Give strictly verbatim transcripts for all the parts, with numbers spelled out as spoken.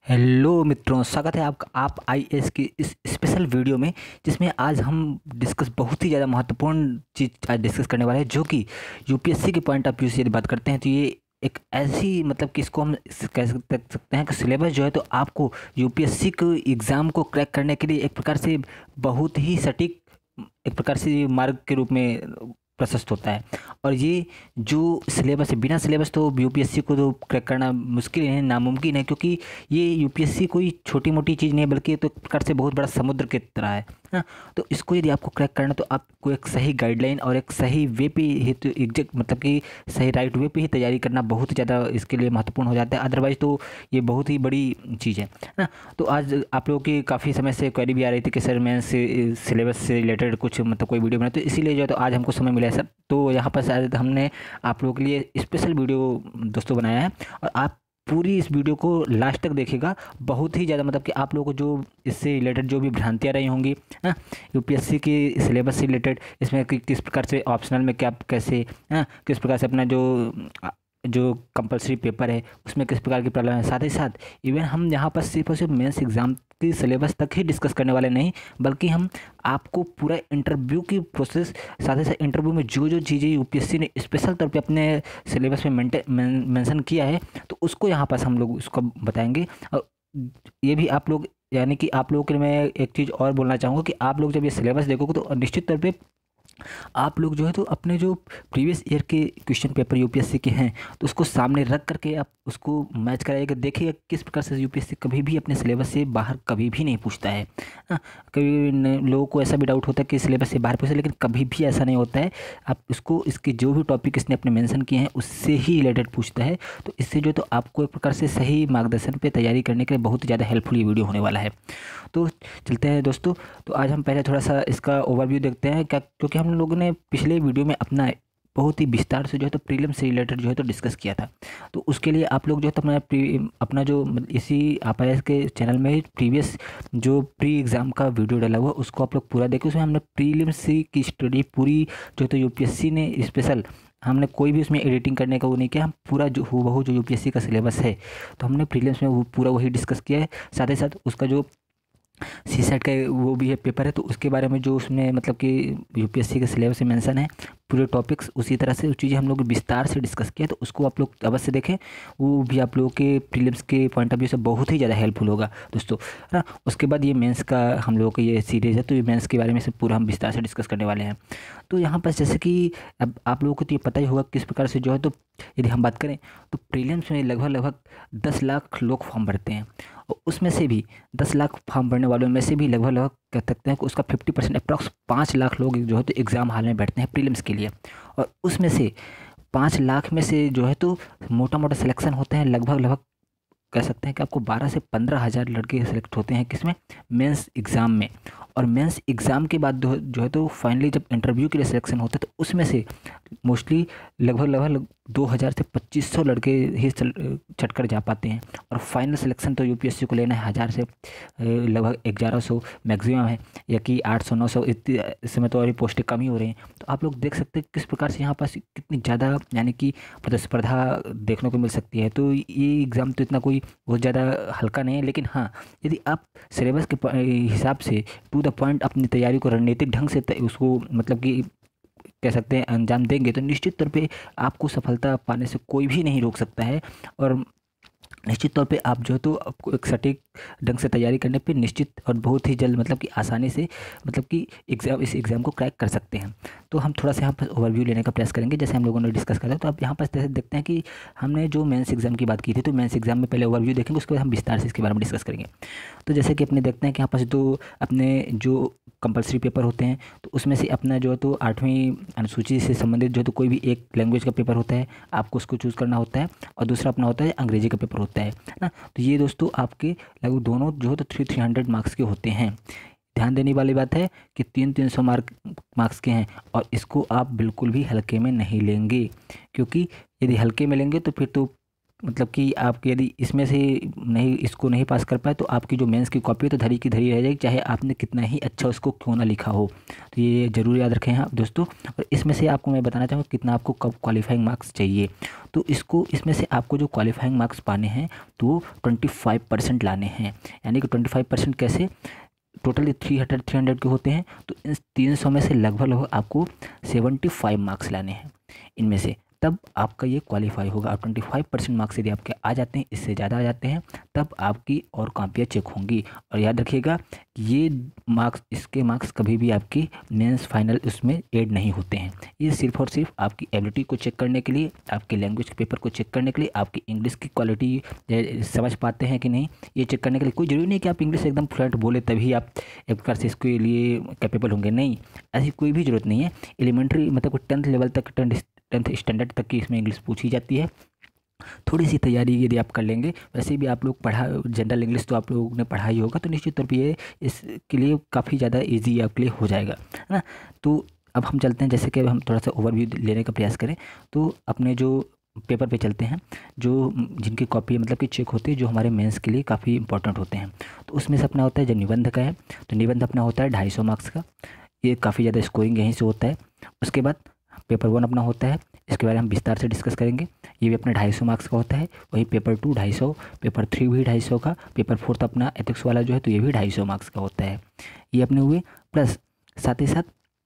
Hello मित्रों, स्वागत है आपका आप आईएएस की इस स्पेशल वीडियो में, जिसमें आज हम डिस्कस बहुत ही ज़्यादा महत्वपूर्ण चीज़ आज डिस्कस करने वाले हैं, जो कि यूपीएससी के पॉइंट ऑफ व्यू से यदि बात करते हैं तो ये एक ऐसी मतलब कि इसको हम इस- कह सकते सकते हैं कि सिलेबस जो है तो आपको यूपीएससी को एग्ज़ाम को क्रैक करने के लिए एक प्रकार से बहुत ही सटीक एक प्रकार से मार्ग के रूप में प्रशस्त होता है। और ये जो सिलेबस है, बिना सिलेबस तो यूपीएससी को तो क्रैक करना मुश्किल है, नामुमकिन है, क्योंकि ये यूपीएससी कोई छोटी मोटी चीज़ नहीं है, बल्कि ये तो एक प्रकार से बहुत बड़ा समुद्र की तरह है ना। तो इसको यदि आपको क्रैक करना तो आपको एक सही गाइडलाइन और एक सही वे पे ही तो एग्जैक्ट मतलब कि सही राइट वे पे ही तैयारी करना बहुत ज़्यादा इसके लिए महत्वपूर्ण हो जाता है। अदरवाइज़ तो ये बहुत ही बड़ी चीज़ है ना। तो आज आप लोगों की काफ़ी समय से क्वेरी भी आ रही थी कि सर मैं से सिलेबस से रिलेटेड कुछ मतलब कोई वीडियो बनाए, तो इसीलिए जो है तो आज हमको समय मिला है सर। तो यहाँ पर शायद हमने आप लोगों के लिए स्पेशल वीडियो दोस्तों बनाया है, और आप पूरी इस वीडियो को लास्ट तक देखिएगा। बहुत ही ज़्यादा मतलब कि आप लोगों को जो इससे रिलेटेड जो भी भ्रांतियाँ रही होंगी ना, यूपीएससी की सिलेबस से रिलेटेड, इसमें कि किस प्रकार से ऑप्शनल में क्या कैसे हाँ किस प्रकार से अपना जो जो कंपलसरी पेपर है उसमें किस प्रकार की प्रॉब्लम है, साथ ही साथ इवन हम यहाँ पर सिर्फ और सिर्फ मेंस एग्ज़ाम की सिलेबस तक ही डिस्कस करने वाले नहीं, बल्कि हम आपको पूरा इंटरव्यू की प्रोसेस, साथ ही साथ इंटरव्यू में जो जो चीज़ें यूपीएससी ने स्पेशल तौर पे अपने सिलेबस में मेंशन किया है, तो उसको यहाँ पर हम लोग उसको बताएंगे। और ये भी आप लोग यानी कि आप लोगों के लिए मैं एक चीज़ और बोलना चाहूँगा कि आप लोग जब ये सिलेबस देखोगे तो निश्चित तौर पे आप लोग जो है तो अपने जो प्रीवियस ईयर के क्वेश्चन पेपर यूपीएससी के हैं तो उसको सामने रख करके आप उसको मैच कराइएगा, देखिएगा किस प्रकार से यूपीएससी कभी भी अपने सिलेबस से बाहर कभी भी नहीं पूछता है। हाँ, कभी न- लोगों को ऐसा भी डाउट होता है कि सिलेबस से बाहर पूछता है, लेकिन कभी भी ऐसा नहीं होता है। आप इसको इसके जो भी टॉपिक इसने अपने मेंशन किए हैं उससे ही रिलेटेड पूछता है। तो इससे जो है तो आपको एक प्रकार से सही मार्गदर्शन पे तैयारी करने के लिए बहुत ही ज़्यादा हेल्पफुल ये वीडियो होने वाला है। तो चलते हैं दोस्तों। तो आज हम पहले थोड़ा सा इसका ओवरव्यू देखते हैं क्या, क्योंकि हम लोगों ने पिछले वीडियो में अपना बहुत ही विस्तार से जो है तो प्रीलिम से रिलेटेड जो है तो डिस्कस किया था। तो उसके लिए आप लोग जो है तो अपना प्री अपना जो मतलब इसी आप आई ए एस के चैनल में प्रीवियस जो प्री एग्ज़ाम का वीडियो डाला हुआ उसको आप लोग पूरा देखें। उसमें हमने प्रीलिम सी की स्टडी पूरी जो है तो यूपीएससी ने स्पेशल, हमने कोई भी उसमें एडिटिंग करने का वो नहीं किया, हम पूरा जो हूबहू जो यूपीएससी का सिलेबस है तो हमने प्रीलिम्स में वो पूरा वही डिस्कस किया है। साथ ही साथ उसका जो सी सेट का वो भी है पेपर है, तो उसके बारे में जो उसमें मतलब कि यूपीएससी के सिलेबस में मेंशन है पूरे टॉपिक्स, उसी तरह से वो चीज़ें हम लोग विस्तार से डिस्कस किया, तो उसको आप लोग अवश्य देखें। वो भी आप लोगों के प्रीलिम्स के पॉइंट ऑफ व्यू से बहुत ही ज़्यादा हेल्पफुल होगा दोस्तों, है ना। उसके बाद ये मेंस का हम लोगों का ये सीरीज़ है, तो ये मेंस के बारे में से पूरा हम विस्तार से डिस्कस करने वाले हैं। तो यहाँ पर जैसे कि अब आप लोगों को तो ये पता ही होगा किस प्रकार से जो है तो यदि हम बात करें तो प्रीलिम्स में लगभग लगभग दस लाख लोग फॉर्म भरते हैं, और उसमें से भी दस लाख फॉर्म भरने वालों में से भी लगभग लगभग कह सकते हैं कि उसका फिफ्टी परसेंट अप्रॉक्स पाँच लाख लोग जो है तो एग्ज़ाम हॉल में बैठते हैं प्रीलिम्स के लिए। और उसमें से पाँच लाख में से जो है तो मोटा मोटा सिलेक्शन होते हैं, लगभग लगभग कह सकते हैं कि आपको बारह से पंद्रह हज़ार लड़के सेलेक्ट होते हैं किसमें, मेंस एग्ज़ाम में। और मेंस एग्ज़ाम के बाद जो जो है तो फाइनली जब इंटरव्यू के लिए सिलेक्शन होता है तो उसमें से मोस्टली लगभग लगभग दो हज़ार से पच्चीस सौ लड़के ही छट कर जा पाते हैं। और फाइनल सिलेक्शन तो यूपीएससी को लेना है हज़ार से लगभग ग्यारह सौ मैक्सिमम है, या कि आठ सौ नौ सौ इतनी इस समय तो और भी पोस्टें कम ही हो रही हैं। तो आप लोग देख सकते हैं किस प्रकार से यहाँ पास कितनी ज़्यादा यानी कि प्रतिस्पर्धा देखने को मिल सकती है। तो ये एग्ज़ाम तो इतना कोई बहुत ज़्यादा हल्का नहीं है, लेकिन हाँ यदि आप सिलेबस के प- हिसाब से टू द पॉइंट अपनी तैयारी को रणनीतिक ढंग से तय- उसको मतलब कि कह सकते हैं अंजाम देंगे, तो निश्चित तौर पे आपको सफलता पाने से कोई भी नहीं रोक सकता है। और निश्चित तौर पे आप जो है तो आपको एक सटीक ढंग से तैयारी करने पे निश्चित और बहुत ही जल्द मतलब कि आसानी से मतलब कि एग्ज़ाम इस एग्ज़ाम को क्रैक कर सकते हैं। तो हम थोड़ा सा यहाँ पर ओवरव्यू लेने का प्रयास करेंगे, जैसे हम लोगों ने डिस्कस करा। तो आप यहाँ पर जैसे देखते हैं कि हमने जो मेंस एग्ज़ाम की बात की थी, तो मेंस एग्ज़ाम में पहले ओवरव्यू देखेंगे, उसके बाद हम विस्तार से इसके बारे में डिस्कस करेंगे। तो जैसे कि अपने देखते हैं कि यहाँ पर तो अपने जो कंपलसरी पेपर होते हैं तो उसमें से अपना जो है तो आठवीं अनुसूची से संबंधित जो है तो कोई भी एक लैंग्वेज का पेपर होता है, आपको उसको चूज़ करना होता है, और दूसरा अपना होता है अंग्रेजी का पेपर होता है ना। तो ये दोस्तों आपके लगभग दोनों जो है तो थ्री थ्री हंड्रेड मार्क्स के होते हैं। ध्यान देने वाली बात है कि तीन तीन सौ मार्क मार्क्स के हैं, और इसको आप बिल्कुल भी हल्के में नहीं लेंगे, क्योंकि यदि हल्के में लेंगे तो फिर तो मतलब कि आप यदि इसमें से नहीं इसको नहीं पास कर पाए तो आपकी जो मेंस की कॉपी है तो धरी की धरी रह जाएगी, चाहे आपने कितना ही अच्छा उसको क्यों ना लिखा हो। तो ये ज़रूर याद रखें आप दोस्तों। और इसमें से आपको मैं बताना चाहूँगा कितना आपको कब क्वालिफाइंग मार्क्स चाहिए। तो इसको इसमें से आपको जो क्वालिफाइंग मार्क्स पाने हैं तो ट्वेंटी फाइव परसेंट लाने हैं। यानी कि ट्वेंटी फाइव परसेंट कैसे, totally three hundred three hundred के होते हैं, तो इन तीन सौ में से लगभग लगभग आपको सेवेंटी फाइव मार्क्स लाने हैं इनमें से, तब आपका ये क्वालिफाई होगा। और ट्वेंटी फाइव परसेंट मार्क्स यदि आपके आ जाते हैं, इससे ज़्यादा आ जाते हैं, तब आपकी और कॉपियाँ चेक होंगी। और याद रखिएगा ये मार्क्स, इसके मार्क्स कभी भी आपकी मेंस फाइनल उसमें ऐड नहीं होते हैं। ये सिर्फ और सिर्फ आपकी एबिलिटी को चेक करने के लिए, आपके लैंग्वेज के पेपर को चेक करने के लिए, आपकी इंग्लिश की क्वालिटी समझ पाते हैं कि नहीं ये चेक करने के लिए। कोई ज़रूरी नहीं कि आप इंग्लिश एकदम फ्लुएंट बोले तभी आप एक प्रकार से इसके लिए कैपेबल होंगे, नहीं, ऐसी कोई भी ज़रूरत नहीं है। एलिमेंट्री मतलब टेंथ लेवल तक, टेंथ टेंथ स्टैंडर्ड तक की इसमें इंग्लिश पूछी जाती है। थोड़ी सी तैयारी यदि आप कर लेंगे, वैसे भी आप लोग पढ़ा जनरल इंग्लिश तो आप लोगों ने पढ़ा ही होगा, तो निश्चित तौर पर ये इसके लिए काफ़ी ज़्यादा ईजी आपके लिए हो जाएगा, है ना। तो अब हम चलते हैं, जैसे कि हम थोड़ा सा ओवरव्यू लेने का प्रयास करें, तो अपने जो पेपर पे चलते हैं, जो जिनकी कॉपी मतलब कि चेक होती है, जो हमारे मेंस के लिए काफ़ी इंपॉर्टेंट होते हैं। तो उसमें से अपना होता है जो निबंध का है, तो निबंध अपना होता है ढाई सौ मार्क्स का, ये काफ़ी ज़्यादा स्कोरिंग यहीं से होता है। उसके बाद पेपर वन अपना होता है, इसके बारे में हम विस्तार से डिस्कस करेंगे, ये भी अपने ढाई सौ मार्क्स का होता है। वही पेपर टू ढाई सौ, पेपर थ्री भी ढाई सौ का, पेपर फोर्थ अपना एथिक्स वाला जो है तो ये भी ढाई सौ मार्क्स का होता है। ये अपने हुए, प्लस साथ ही साथ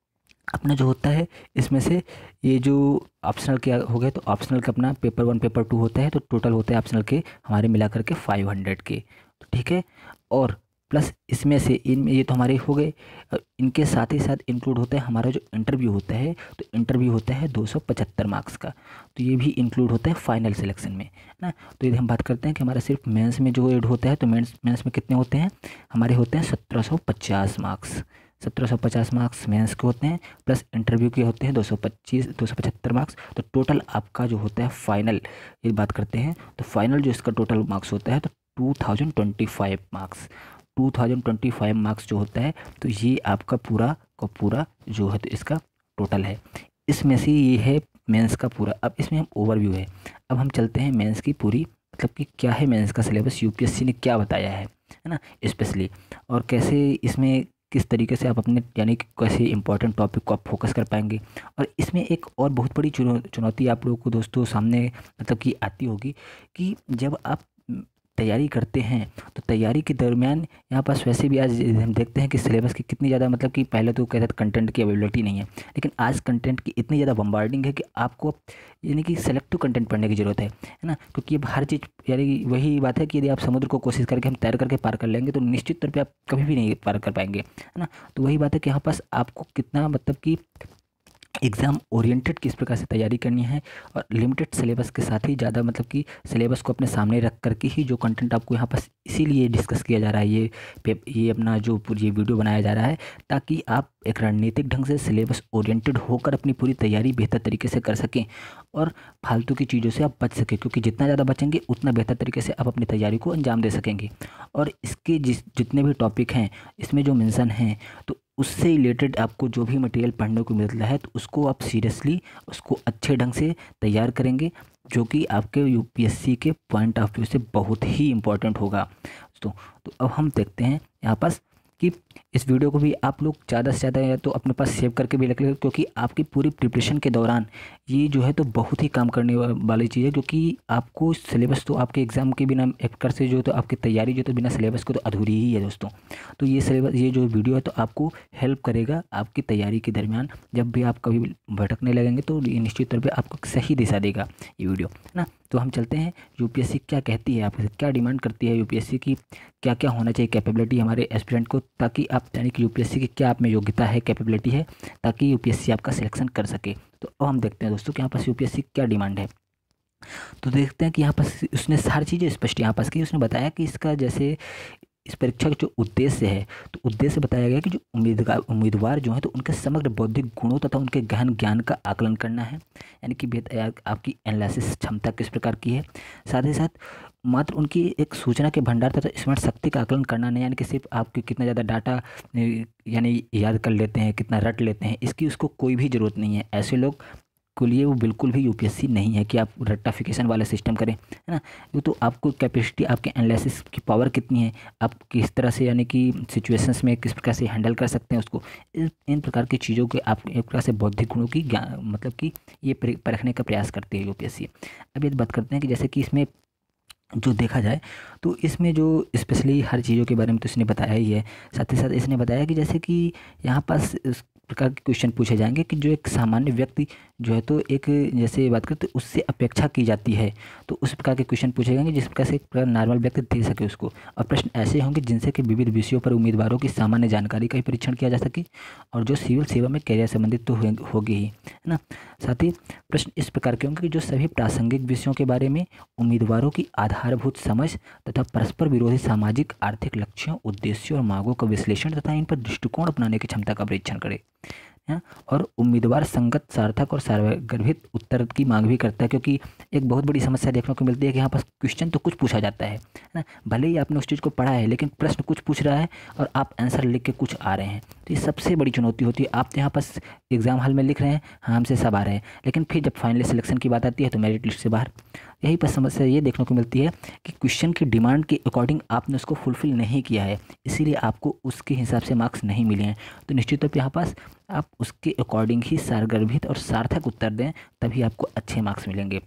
अपना जो होता है इसमें से ये जो ऑप्शनल के हो गए, तो ऑप्शनल का अपना पेपर वन पेपर टू होता है, तो टोटल होते हैं ऑप्शनल के हमारे मिला करके फाइव हंड्रेड के, तो ठीक है। और प्लस इसमें से इन ये तो हमारे हो गए, इनके साथ ही साथ इंक्लूड होता है हमारा जो इंटरव्यू होता है, तो इंटरव्यू होता है दो सौ पचहत्तर मार्क्स का, तो ये भी इंक्लूड होता है फाइनल सिलेक्शन में, ना। तो यदि हम बात करते हैं कि हमारा सिर्फ मेंस में जो एड होता है, तो मेंस मेंस में कितने होते हैं, हमारे होते हैं सत्रह सौ पचास मार्क्स, सत्रह सौ पचास मार्क्स मेंस के होते हैं, प्लस इंटरव्यू के होते हैं दो सौ पच्चीस दो सौ पचहत्तर मार्क्स। तो टोटल आपका जो होता है फाइनल, ये बात करते हैं तो फाइनल जो इसका टोटल मार्क्स होता है तो two thousand twenty five marks, two thousand twenty five marks जो होता है, तो ये आपका पूरा का पूरा जो है तो इसका टोटल है। इसमें से ये है मेंस का पूरा। अब इसमें हम ओवरव्यू है, अब हम चलते हैं मेंस की पूरी, मतलब कि क्या है मेंस का सिलेबस, यूपीएससी ने क्या बताया है है ना, स्पेशली, और कैसे इसमें किस तरीके से आप अपने यानी कि कैसे इंपॉर्टेंट टॉपिक को आप फोकस कर पाएंगे। और इसमें एक और बहुत बड़ी चुनौ चुनौती आप लोगों को दोस्तों सामने मतलब कि आती होगी कि जब आप तैयारी करते हैं, तो तैयारी के दरमियान यहाँ पास वैसे भी आज हम देखते हैं कि सिलेबस की कितनी ज़्यादा मतलब कि पहले तो कहते थे कंटेंट की अवेलेबिलिटी नहीं है, लेकिन आज कंटेंट की इतनी ज़्यादा बम्बार्डिंग है कि आपको यानी कि सेलेक्टिव कंटेंट पढ़ने की ज़रूरत है है ना। क्योंकि अब हर चीज़ यानी वही बात है कि यदि आप समुद्र को कोशिश करके हम तैर करके पार कर लेंगे तो निश्चित तौर पर आप कभी भी नहीं पार कर पाएंगे, है ना। तो वही बात है कि यहाँ पास आपको कितना मतलब कि एग्ज़ाम ओरिएंटेड किस प्रकार से तैयारी करनी है, और लिमिटेड सिलेबस के साथ ही ज़्यादा मतलब कि सिलेबस को अपने सामने रख करके ही जो कंटेंट आपको यहाँ पर इसीलिए डिस्कस किया जा रहा है, ये ये अपना जो पूरी ये वीडियो बनाया जा रहा है, ताकि आप एक रणनीतिक ढंग से सिलेबस ओरिएंटेड होकर अपनी पूरी तैयारी बेहतर तरीके से कर सकें और फालतू की चीज़ों से आप बच सकें, क्योंकि जितना ज़्यादा बचेंगे उतना बेहतर तरीके से आप अपनी तैयारी को अंजाम दे सकेंगे। और इसके जिस जितने भी टॉपिक हैं इसमें जो मेंशन हैं, तो उससे रिलेटेड आपको जो भी मटेरियल पढ़ने को मिलता है तो उसको आप सीरियसली उसको अच्छे ढंग से तैयार करेंगे, जो कि आपके यूपीएससी के पॉइंट ऑफ व्यू से बहुत ही इम्पोर्टेंट होगा। तो तो अब हम देखते हैं यहाँ पास कि इस वीडियो को भी आप लोग ज़्यादा से ज़्यादा या तो अपने पास सेव करके भी रख लें, क्योंकि आपकी पूरी प्रिपरेशन के दौरान ये जो है तो बहुत ही काम करने वाली चीज़ है, क्योंकि आपको सिलेबस तो आपके एग्ज़ाम के बिना एक कर से जो तो आपकी तैयारी जो तो बिना सिलेबस को तो अधूरी ही है दोस्तों। तो ये सिलेबस ये जो वीडियो है तो आपको हेल्प करेगा आपकी तैयारी के दरमियान, जब भी आप कभी भटकने लगेंगे तो निश्चित तौर पर आपको सही दिशा देगा ये वीडियो, है ना। तो हम चलते हैं यूपीएससी क्या कहती है, आपसे क्या डिमांड करती है यूपीएससी की, क्या क्या होना चाहिए कैपेबिलिटी हमारे एस्पिरेंट को, ताकि आप यानी कि यूपीएससी की क्या आप में योग्यता है, कैपेबिलिटी है, ताकि यूपीएससी आपका सिलेक्शन कर सके। तो अब हम देखते हैं दोस्तों कि यहाँ पास यूपीएससी क्या डिमांड है। तो देखते हैं कि यहाँ पास उसने सारी चीज़ें स्पष्ट यहाँ पास की, उसने बताया कि इसका जैसे इस परीक्षा का जो उद्देश्य है, तो उद्देश्य बताया गया कि जो उम्मीदवार उम्मीदवार जो है तो उनके समग्र बौद्धिक गुणों तथा उनके गहन ज्ञान का आकलन करना है, यानी कि बेहतर आपकी एनालिसिस क्षमता किस प्रकार की है। साथ ही साथ मात्र उनकी एक सूचना के भंडार तथा स्मरण शक्ति का आकलन करना नहीं, यानी कि सिर्फ आपकी कितना ज़्यादा डाटा यानी याद कर लेते हैं, कितना रट लेते हैं, इसकी उसको कोई भी ज़रूरत नहीं है। ऐसे लोग के लिए वो बिल्कुल भी यूपीएससी नहीं है कि आप रेक्टिफिकेशन वाला सिस्टम करें, है ना। वो तो आपको कैपेसिटी, आपके एनालिसिस की पावर कितनी है, आप किस तरह से यानी कि सिचुएशंस में किस प्रकार से हैंडल कर सकते हैं उसको, इन प्रकार की चीज़ों के आप एक प्रकार से बौद्धिक गुणों की ज्ञान मतलब कि ये परखने का प्रयास करती है यूपीएससी। अब ये बात करते हैं कि जैसे कि इसमें जो देखा जाए तो इसमें जो स्पेशली हर चीज़ों के बारे में तो इसने बताया ही है, साथ ही साथ इसने बताया कि जैसे कि यहाँ पास इस प्रकार के क्वेश्चन पूछे जाएंगे कि जो एक सामान्य व्यक्ति जो है तो एक जैसे बात करें तो उससे अपेक्षा की जाती है, तो उस प्रकार के क्वेश्चन पूछे जाएंगे जिस प्रकार से एक प्रकार नॉर्मल व्यक्ति दे सके उसको। और प्रश्न ऐसे होंगे जिनसे कि विविध विषयों पर उम्मीदवारों की सामान्य जानकारी का ही परीक्षण किया जा सके, और जो सिविल सेवा में कैरियर संबंधित तो होगी ही, है ना। साथ ही प्रश्न इस प्रकार के होंगे कि जो सभी प्रासंगिक विषयों के बारे में उम्मीदवारों की आधारभूत समझ तथा परस्पर विरोधी सामाजिक आर्थिक लक्ष्यों, उद्देश्यों और मांगों का विश्लेषण तथा इन पर दृष्टिकोण अपनाने की क्षमता का परीक्षण करे, है। और उम्मीदवार संगत, सार्थक और सार्वगर्भित उत्तर की मांग भी करता है, क्योंकि एक बहुत बड़ी समस्या देखने को मिलती है कि यहाँ पर क्वेश्चन तो कुछ पूछा जाता है ना, भले ही आपने उस चीज़ को पढ़ा है लेकिन प्रश्न कुछ पूछ रहा है और आप आंसर लिख के कुछ आ रहे हैं, तो ये सबसे बड़ी चुनौती होती है। आप यहाँ पास एग्जाम हॉल में लिख रहे हैं, हाँ हमसे सब आ रहे हैं, लेकिन फिर जब फाइनली सिलेक्शन की बात आती है तो मेरिट लिस्ट से बाहर। यही पर समस्या ये देखने को मिलती है कि क्वेश्चन की डिमांड के अकॉर्डिंग आपने उसको फुलफिल नहीं किया है, इसीलिए आपको उसके हिसाब से मार्क्स नहीं मिले हैं। तो निश्चित तौर पर यहाँ पास आप उसके अकॉर्डिंग ही सारगर्भित और सार्थक उत्तर दें, तभी आपको अच्छे मार्क्स मिलेंगे।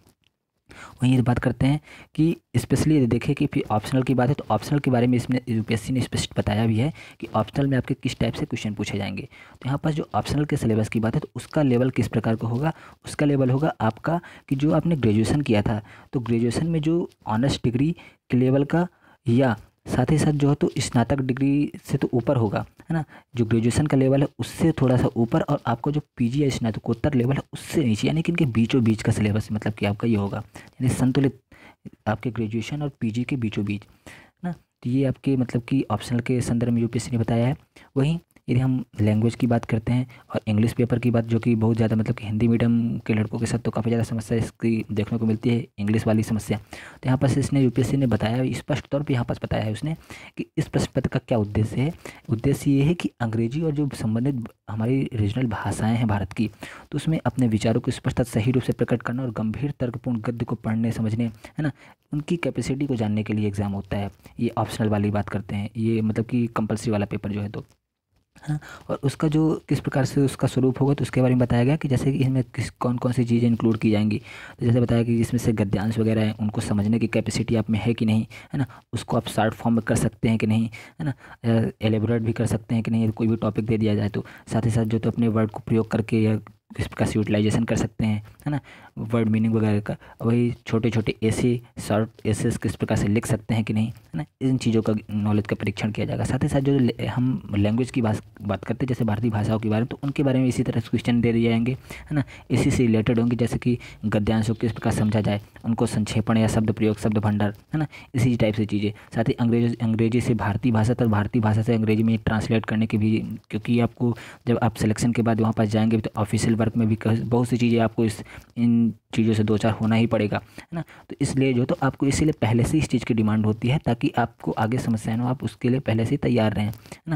वहीं ये बात करते हैं कि स्पेशली यदि देखें कि फिर ऑप्शनल की बात है तो ऑप्शनल के बारे में इसमें यूपीएससी ने स्पष्ट बताया भी है कि ऑप्शनल में आपके किस टाइप से क्वेश्चन पूछे जाएंगे। तो यहाँ पर जो ऑप्शनल के सिलेबस की बात है तो उसका लेवल किस प्रकार का होगा, उसका लेवल होगा आपका कि जो आपने ग्रेजुएशन किया था तो ग्रेजुएशन में जो ऑनर्स डिग्री के लेवल का, या साथ ही साथ जो है तो स्नातक डिग्री से तो ऊपर होगा, है ना। जो ग्रेजुएशन का लेवल है उससे थोड़ा सा ऊपर, और आपको जो पीजी या स्नातकोत्तर लेवल है उससे नीचे, यानी कि इनके बीचों बीच का सिलेबस मतलब कि आपका ये होगा, यानी संतुलित आपके ग्रेजुएशन और पीजी के बीचों बीच, है ना। तो ये आपके मतलब कि ऑप्शनल के संदर्भ में यूपीएससी ने बताया है। वहीं यदि हम लैंग्वेज की बात करते हैं और इंग्लिश पेपर की बात, जो कि बहुत ज़्यादा मतलब कि हिंदी मीडियम के लड़कों के साथ तो काफ़ी ज़्यादा समस्या इसकी देखने को मिलती है, इंग्लिश वाली समस्या। तो यहाँ पर इसने यूपीएससी ने बताया स्पष्ट तौर पे, यहाँ पर बताया है उसने कि इस प्रश्न पत्र का क्या उद्देश्य है। उद्देश्य ये है कि अंग्रेजी और जो संबंधित हमारी रीजनल भाषाएँ हैं भारत की, तो उसमें अपने विचारों को स्पष्ट तथा सही रूप से प्रकट करना और गंभीर तर्कपूर्ण गद्य को पढ़ने समझने, है ना, उनकी कैपेसिटी को जानने के लिए एग्ज़ाम होता है। ये ऑप्शनल वाली बात करते हैं, ये मतलब कि कंपल्सरी वाला पेपर जो है तो, हाँ। और उसका जो किस प्रकार से उसका स्वरूप होगा तो उसके बारे में बताया गया कि जैसे कि इसमें किस कौन कौन सी चीज़ें इंक्लूड की जाएंगी। तो जैसे बताया कि इसमें से गद्यांश वगैरह हैं, उनको समझने की कैपेसिटी आप में है कि नहीं, है ना, उसको आप शॉर्ट फॉर्म में कर सकते हैं कि नहीं, है ना, एलेबोरेट भी कर सकते हैं कि नहीं, कोई भी टॉपिक दे दिया जाए तो। साथ ही साथ जो तो अपने वर्ड को प्रयोग करके या किस प्रकार से यूटिलाइजेशन कर सकते हैं, है ना, वर्ड मीनिंग वगैरह का। वही छोटे छोटे ऐसे शॉर्ट एसेस किस प्रकार से लिख सकते हैं कि नहीं, है ना, इन चीज़ों का नॉलेज का परीक्षण किया जाएगा। साथ ही साथ जो हम लैंग्वेज की बात बात करते हैं जैसे भारतीय भाषाओं के बारे में, तो उनके बारे में इसी तरह से क्वेश्चन दे दिए जाएंगे, है ना, इसी से रिलेटेड होंगे, जैसे कि गद्यांश को किस प्रकार समझा जाए, उनको संक्षेपण या शब्द प्रयोग, शब्द भंडार, है ना, इसी टाइप से चीज़ें। साथ ही अंग्रेजी अंग्रेजी से भारतीय भाषा तक, भारतीय भाषा से अंग्रेजी में ट्रांसलेट करने की भी, क्योंकि आपको जब आप सिलेक्शन के बाद वहाँ पास जाएंगे तो ऑफिशियल वर्क में भी बहुत सी चीज़ें आपको इस इन चीज़ों से दो चार होना ही पड़ेगा, है ना। तो इसलिए जो तो आपको इसीलिए पहले से इस चीज़ की डिमांड होती है ताकि आपको आगे समस्या ना हो, आप उसके लिए पहले से ही तैयार रहें, है ना।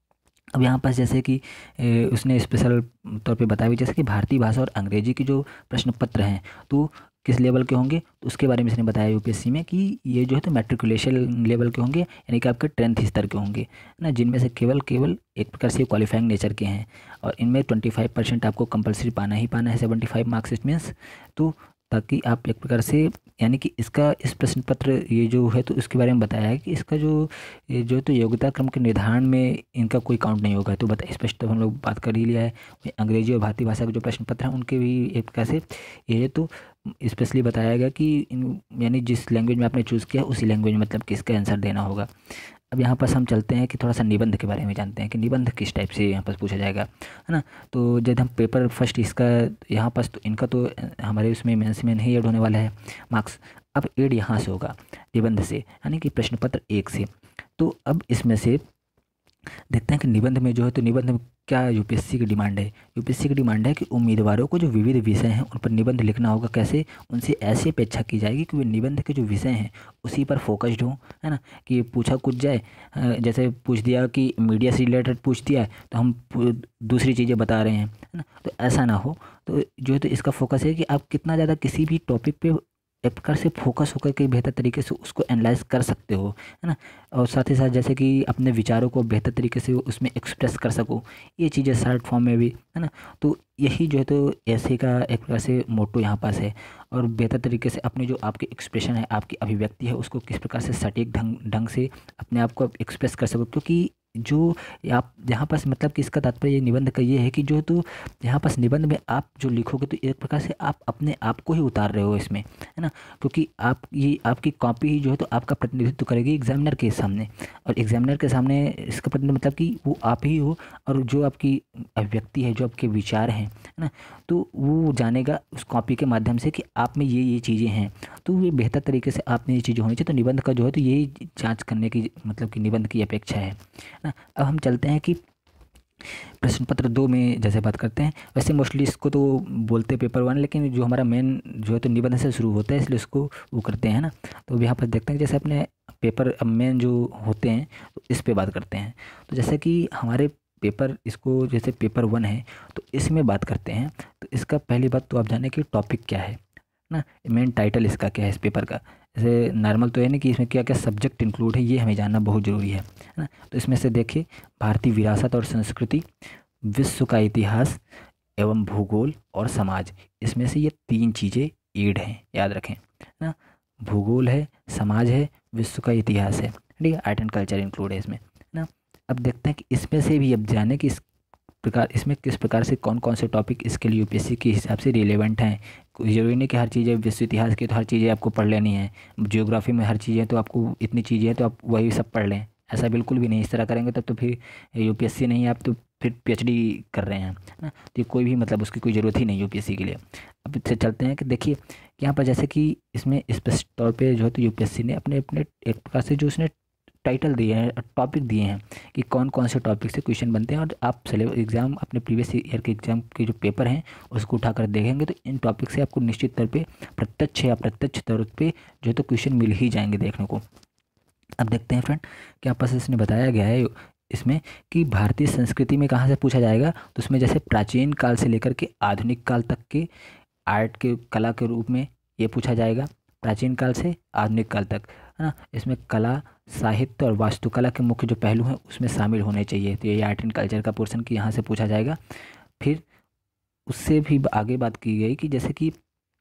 अब यहाँ पास जैसे कि ए, उसने स्पेशल तौर पे बताया जैसे कि भारतीय भाषा और अंग्रेजी की जो प्रश्न पत्र हैं तो किस लेवल के होंगे, तो उसके बारे में इसने बताया यूपीएससी में कि ये जो है तो मैट्रिकुलेशन लेवल के होंगे, यानी कि आपके टेंथ स्तर के होंगे, है ना, जिनमें से केवल केवल एक प्रकार से क्वालिफाइंग नेचर के हैं, और इनमें ट्वेंटी फाइव परसेंट आपको कंपलसरी पाना ही पाना है, seventy five marks it means, तो ताकि आप एक प्रकार से, यानी कि इसका इस प्रश्न पत्र ये जो है तो इसके बारे में बताया है कि इसका जो ये जो तो योग्यता क्रम के निर्धारण में इनका कोई काउंट नहीं होगा। तो बता स्पष्ट तो हम लोग बात कर ही लिया है। अंग्रेजी और भारतीय भाषा के जो प्रश्न पत्र हैं उनके भी एक प्रकार से ये तो स्पेशली बताया गया कि इन यानी जिस लैंग्वेज में आपने चूज़ किया उसी लैंग्वेज में मतलब किसका आंसर देना होगा। अब यहाँ पास हम चलते हैं कि थोड़ा सा निबंध के बारे में जानते हैं कि निबंध किस टाइप से यहाँ पास पूछा जाएगा, है ना। तो जब हम पेपर फर्स्ट इसका यहाँ पास तो इनका तो हमारे उसमें मेंस में नहीं ऐड होने वाला है मार्क्स, अब ऐड यहाँ से होगा निबंध से, यानी कि प्रश्न पत्र एक से। तो अब इसमें से देखते हैं कि निबंध में जो है, तो निबंध में क्या यूपीएससी की डिमांड है। यूपीएससी की डिमांड है कि उम्मीदवारों को जो विविध विषय हैं उन पर निबंध लिखना होगा। कैसे? उनसे ऐसी अपेक्षा की जाएगी कि वे निबंध के जो विषय हैं उसी पर फोकस्ड हो, है ना। कि पूछा कुछ जाए, अ, जैसे पूछ दिया कि मीडिया से रिलेटेड पूछ दिया है तो हम पू- दूसरी चीज़ें बता रहे हैं, है ना। तो ऐसा ना हो। तो जो है तो इसका फोकस है कि आप कितना ज़्यादा किसी भी टॉपिक पे एक प्रकार से फोकस होकर के बेहतर तरीके से उसको एनालाइज कर सकते हो, है ना। और साथ ही साथ जैसे कि अपने विचारों को बेहतर तरीके से उसमें एक्सप्रेस कर सको, ये चीज़ें शॉर्ट फॉर्म में भी, है ना। तो यही जो है तो ऐसे का एक प्रकार से मोटो यहाँ पास है। और बेहतर तरीके से अपने जो आपके एक्सप्रेशन है, आपकी अभिव्यक्ति है, उसको किस प्रकार से सटीक ढंग ढंग से अपने आप को एक्सप्रेस कर सको। क्योंकि जो आप यहाँ पास मतलब कि इसका तात्पर्य ये निबंध का ये है कि जो तो यहाँ पास निबंध में आप जो लिखोगे तो एक प्रकार से आप अपने आप को ही उतार रहे हो इसमें, है ना। क्योंकि आप ये आपकी कॉपी ही जो है तो आपका प्रतिनिधित्व करेगी एग्जामिनर के सामने। और एग्जामिनर के सामने इसका प्रतिनिधित्व मतलब कि वो आप ही हो। और जो आपकी अभिव्यक्ति है, जो आपके विचार हैं, है ना, तो वो जानेगा उस कॉपी के माध्यम से कि आप में ये ये चीज़ें हैं। तो ये बेहतर तरीके से आप में ये चीज़ें होनी चाहिए। तो निबंध का जो है तो यही जांच करने की मतलब कि निबंध की अपेक्षा है ना। अब हम चलते हैं कि प्रश्न पत्र दो में जैसे बात करते हैं। वैसे मोस्टली इसको तो बोलते हैं पेपर वन, लेकिन जो हमारा मेन जो है तो निबंध से शुरू होता है, इसलिए उसको वो करते हैं ना। तो अब यहाँ पर देखते हैं जैसे अपने पेपर मेन जो होते हैं तो इस पे बात करते हैं। तो जैसे कि हमारे पेपर इसको जैसे पेपर वन है तो इसमें बात करते हैं। तो इसका पहली बात तो आप जाने कि टॉपिक क्या है ना, मेन टाइटल इसका क्या है इस पेपर का। जैसे नॉर्मल तो है ना कि इसमें क्या क्या सब्जेक्ट इंक्लूड है, ये हमें जानना बहुत ज़रूरी है है ना। तो इसमें से देखिए, भारतीय विरासत और संस्कृति, विश्व का इतिहास एवं भूगोल और समाज, इसमें से ये तीन चीज़ें ईड हैं, याद रखें, है ना। भूगोल है, समाज है, विश्व का इतिहास है, ठीक है। आर्ट एंड कल्चर इंक्लूड है इसमें, है ना। अब देखते हैं कि इसमें से भी अब जाने कि इस प्रकार इसमें किस प्रकार से कौन कौन से टॉपिक इसके लिए यूपीएससी के हिसाब से रिलेवेंट हैं। कोई ज़रूरी नहीं कि हर चीज़ें विश्व इतिहास की तो हर चीज़ें आपको पढ़ लेनी है, ज्योग्राफी में हर चीज़ें तो आपको इतनी चीज़ें हैं तो आप वही सब पढ़ लें, ऐसा बिल्कुल भी नहीं। इस तरह करेंगे तब तो फिर यूपीएससी नहीं, आप तो फिर पीएचडी कर रहे हैं, है ना। तो ये कोई भी मतलब उसकी कोई ज़रूरत ही नहीं यूपीएससी के लिए। अब इससे चलते हैं कि देखिए यहाँ पर जैसे कि इसमें स्पष्ट तौर पे जो है तो यूपीएससी ने अपने अपने एक प्रकार से जो उसने टाइटल दिए हैं, टॉपिक दिए हैं कि कौन कौन से टॉपिक से क्वेश्चन बनते हैं। और आप सिलेबस एग्ज़ाम अपने प्रीवियस ईयर के एग्ज़ाम के जो पेपर हैं उसको उठाकर देखेंगे तो इन टॉपिक से आपको निश्चित तौर पे प्रत्यक्ष या अप्रत्यक्ष तौर पे जो है तो क्वेश्चन मिल ही जाएंगे देखने को। अब देखते हैं फ्रेंड, क्या आपस इसने बताया गया है इसमें कि भारतीय संस्कृति में कहाँ से पूछा जाएगा। तो उसमें जैसे प्राचीन काल से लेकर के आधुनिक काल तक के आर्ट के कला के रूप में ये पूछा जाएगा, प्राचीन काल से आधुनिक काल तक, है ना। इसमें कला, साहित्य और वास्तुकला के मुख्य जो पहलू हैं उसमें शामिल होने चाहिए। तो ये आर्ट एंड कल्चर का पोर्शन की यहाँ से पूछा जाएगा। फिर उससे भी आगे बात की गई कि जैसे कि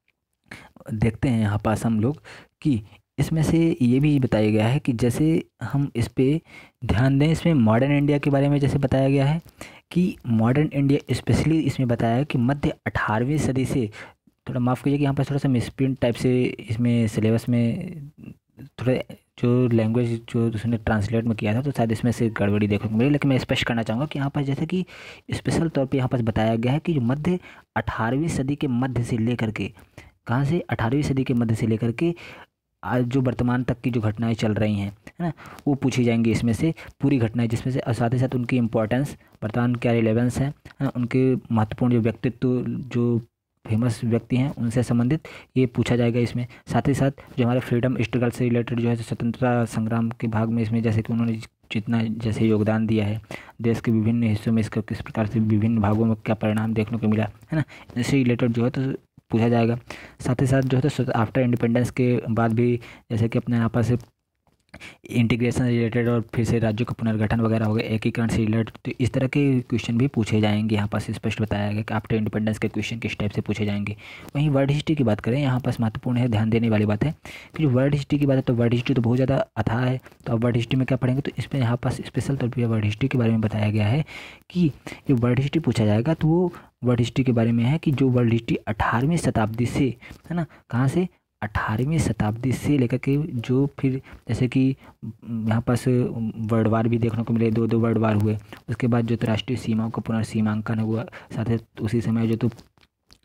देखते हैं यहाँ पास हम लोग कि इसमें से ये भी बताया गया है कि जैसे हम इस पे ध्यान दें, इसमें मॉडर्न इंडिया के बारे में जैसे बताया गया है कि मॉडर्न इंडिया स्पेशली इसमें बताया है कि मध्य अठारहवीं सदी से, थोड़ा माफ़ कीजिए कि यहाँ पर थोड़ा सा मिसप्रिंट टाइप से इसमें सिलेबस में थोड़ा जो लैंग्वेज जो उसने ट्रांसलेट में किया था तो शायद इसमें से गड़बड़ी देखने को मिली। लेकिन मैं स्पष्ट करना चाहूँगा कि यहाँ पर जैसे कि स्पेशल तौर पे यहाँ पर बताया गया है कि जो मध्य अठारहवीं सदी के मध्य से लेकर के, कहाँ से, अठारहवीं सदी के मध्य से लेकर के आज जो वर्तमान तक की जो घटनाएं चल रही हैं, है ना, वो पूछी जाएंगी इसमें से पूरी घटनाएं, जिसमें से और साथ ही साथ उनकी इम्पोर्टेंस, वर्तमान क्या रिलेवेंस है, है ना, उनके महत्वपूर्ण जो व्यक्तित्व, जो फेमस व्यक्ति हैं उनसे संबंधित ये पूछा जाएगा इसमें। साथ ही साथ जो हमारे फ्रीडम स्ट्रगल से रिलेटेड जो है स्वतंत्रता संग्राम के भाग में इसमें जैसे कि उन्होंने जितना जैसे योगदान दिया है देश के विभिन्न हिस्सों में, इसका किस प्रकार से विभिन्न भागों में क्या परिणाम देखने को मिला, है ना, इससे रिलेटेड जो है तो पूछा जाएगा। साथ ही साथ जो है तो आफ्टर इंडिपेंडेंस के बाद भी जैसे कि अपने यहाँ पर इंटीग्रेशन रिलेटेड और फिर से राज्यों का पुनर्गठन वगैरह हो गया, एकीकरण से रिलेटेड, तो इस तरह के क्वेश्चन भी पूछे जाएंगे। यहाँ पास स्पष्ट बताया गया कि आफ्टर इंडिपेंडेंस के क्वेश्चन किस टाइप से पूछे जाएंगे। वहीं वर्ल्ड हिस्ट्री की बात करें, यहाँ पास महत्वपूर्ण है, ध्यान देने वाली बात है कि जो वर्ल्ड हिस्ट्री की बात है तो वर्ल्ड हिस्ट्री तो बहुत ज़्यादा अथाह है। तो अब वर्ल्ड हिस्ट्री में क्या पढ़ेंगे, तो इसमें यहाँ पास स्पेशल तौर पर वर्ल्ड हिस्ट्री के बारे में बताया गया है कि ये वर्ल्ड हिस्ट्री पूछा जाएगा तो वो वर्ल्ड हिस्ट्री के बारे में है कि जो वर्ल्ड हिस्ट्री अठारहवीं शताब्दी से, है ना, कहाँ से, अठारहवीं शताब्दी से लेकर के जो फिर जैसे कि यहाँ पास वर्ल्ड वार भी देखने को मिले, दो दो वर्ल्ड वार हुए, उसके बाद जो राष्ट्रीय सीमाओं का पुनर्सीमांकन हुआ, साथ ही उसी समय जो तो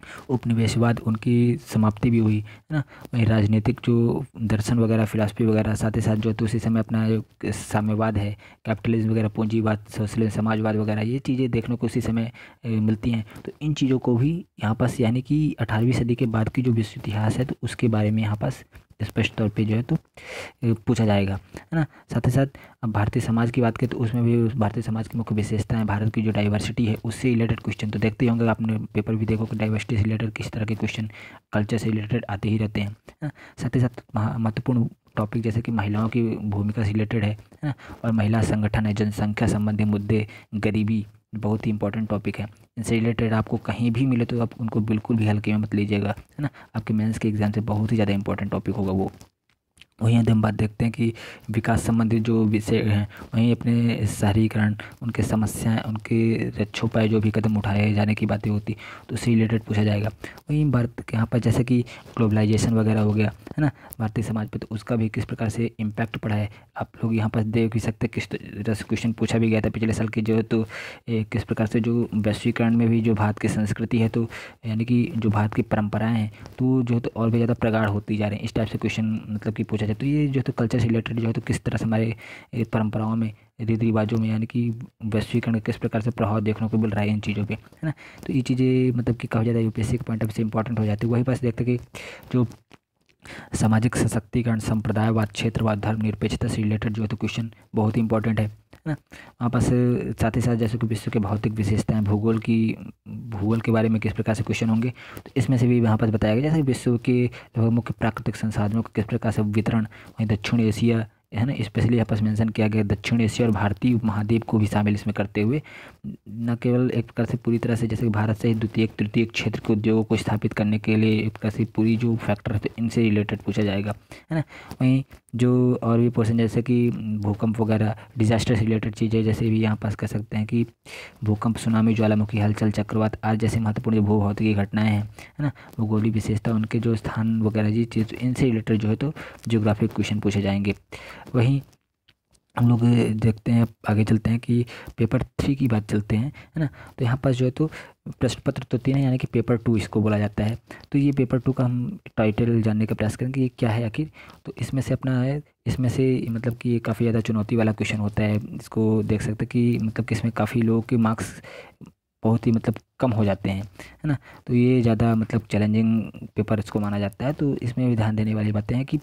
उपनिवेशवाद उनकी समाप्ति भी हुई, है ना। वहीं राजनीतिक जो दर्शन वगैरह, फिलासफी वगैरह, साथ ही साथ जो तो उसी समय अपना जो साम्यवाद है, कैपिटलिज्म वगैरह, पूंजीवाद, सोशलिज्म, समाजवाद वगैरह, ये चीज़ें देखने को उसी समय अ, मिलती हैं। तो इन चीज़ों को भी यहाँ पास, यानी कि अठारहवीं सदी के बाद की जो विश्व इतिहास है तो उसके बारे में यहाँ पास स्पष्ट तौर पे जो है तो अ, पूछा जाएगा, है ना। साथ ही साथ अब भारतीय समाज की बात करें तो उसमें भी उस भारतीय समाज की मुख्य विशेषताएं, भारत की जो डाइवर्सिटी है उससे रिलेटेड क्वेश्चन तो देखते ही होंगे, आपने पेपर भी देखो कि डाइवर्सिटी से रिलेटेड किस तरह के क्वेश्चन कल्चर से रिलेटेड आते ही रहते हैं, है ना। साथ ही साथ महा- महत्वपूर्ण टॉपिक जैसे कि महिलाओं की भूमिका से रिलेटेड है है ना, और महिला संगठन है, जनसंख्या संबंधी मुद्दे, गरीबी, बहुत ही इंपॉर्टेंट टॉपिक है। इनसे रिलेटेड आपको कहीं भी मिले तो आप उनको बिल्कुल भी हल्के में मत लीजिएगा, है ना। आपके मेंस के एग्जाम से बहुत ही ज़्यादा इंपॉर्टेंट टॉपिक होगा वो। वहीं यदि हम बात देखते हैं कि विकास संबंधित जो विषय हैं, वहीं अपने शहरीकरण, उनके समस्याएं, उनके रक्षोपाय, जो भी कदम उठाए जाने की बातें होती तो उससे रिलेटेड पूछा जाएगा। वहीं भारत के यहाँ पर जैसे कि ग्लोबलाइजेशन वगैरह हो गया, है ना, भारतीय समाज पे, तो उसका भी किस प्रकार से इम्पैक्ट पड़ा है आप लोग यहाँ पर देख ही सकते हैं। किस तरह से क्वेश्चन पूछा भी गया था पिछले साल की जो है तो ए, किस प्रकार से जो वैश्वीकरण में भी जो भारत की संस्कृति है, तो यानी कि जो भारत की परंपराएं हैं तो जो है तो और भी ज़्यादा प्रगाढ़ होती जा रही हैं। इस टाइप से क्वेश्चन मतलब कि पूछा जाए तो ये जो है तो कल्चर से रिलेटेड जो है तो किस तरह से हमारे ए, परंपराओं में, रीति रिवाजों में, यानी कि वैश्वीकरण का किस प्रकार से प्रभाव देखने को मिल रहा है इन चीज़ों पे, है ना। तो ये चीज़ें मतलब कि काफ़ी ज़्यादा यूपीएससी के पॉइंट ऑफ व्यू से इंपॉर्टेंट हो जाती है। वही पास देखते हैं कि जो सामाजिक सशक्तिकरण, संप्रदायवाद, क्षेत्रवाद, धर्मनिरपेक्षता से रिलेटेड जो है तो क्वेश्चन बहुत ही इंपॉर्टेंट है, है ना। वहाँ पास साथ ही साथ जैसे कि विश्व के भौतिक विशेषताएं, भूगोल की, भूगोल के बारे में किस प्रकार से क्वेश्चन होंगे तो इसमें से भी यहाँ पास बताया गया, जैसे विश्व के लगभग मुख्य प्राकृतिक संसाधनों का किस प्रकार से वितरण, वहीं दक्षिण एशिया, है ना, स्पेशली यहाँ पास मेंशन किया गया दक्षिण एशिया और भारतीय उपमहाद्वीप को भी शामिल इसमें करते हुए, न केवल एक प्रकार से पूरी तरह से जैसे कि भारत से ही द्वितीय तृतीय क्षेत्र के उद्योगों को स्थापित करने के लिए एक प्रकार से पूरी जो फैक्टर है तो इनसे रिलेटेड पूछा जाएगा, है ना। वहीं जो और भी पोर्शन जैसे कि भूकंप वगैरह, डिजास्टर से रिलेटेड चीज़ें, जैसे भी यहाँ पास कर सकते हैं कि भूकंप, सुनामी, ज्वालामुखी, हलचल, चक्रवात आज जैसे महत्वपूर्ण भू भौतिक घटनाएं हैं, है ना, भूगोलिक विशेषता, उनके जो स्थान वगैरह, ये चीज़, इनसे रिलेटेड जो है तो ज्योग्राफिक क्वेश्चन पूछे जाएंगे। वहीं हम लोग देखते हैं, आगे चलते हैं कि पेपर थ्री की बात चलते हैं, है ना। तो यहाँ पास जो है तो प्रश्न पत्र तो तीन है, यानी कि पेपर टू इसको बोला जाता है। तो ये पेपर टू का हम टाइटल जानने का प्रयास करेंगे, ये क्या है आखिर। तो इसमें से अपना है, इसमें से मतलब कि ये काफ़ी ज़्यादा चुनौती वाला क्वेश्चन होता है। इसको देख सकते हैं कि मतलब कि इसमें काफ़ी लोगों के मार्क्स बहुत ही मतलब कम हो जाते हैं, है ना। तो ये ज़्यादा मतलब चैलेंजिंग पेपर इसको माना जाता है। तो इसमें भी ध्यान देने वाली बातें हैं कि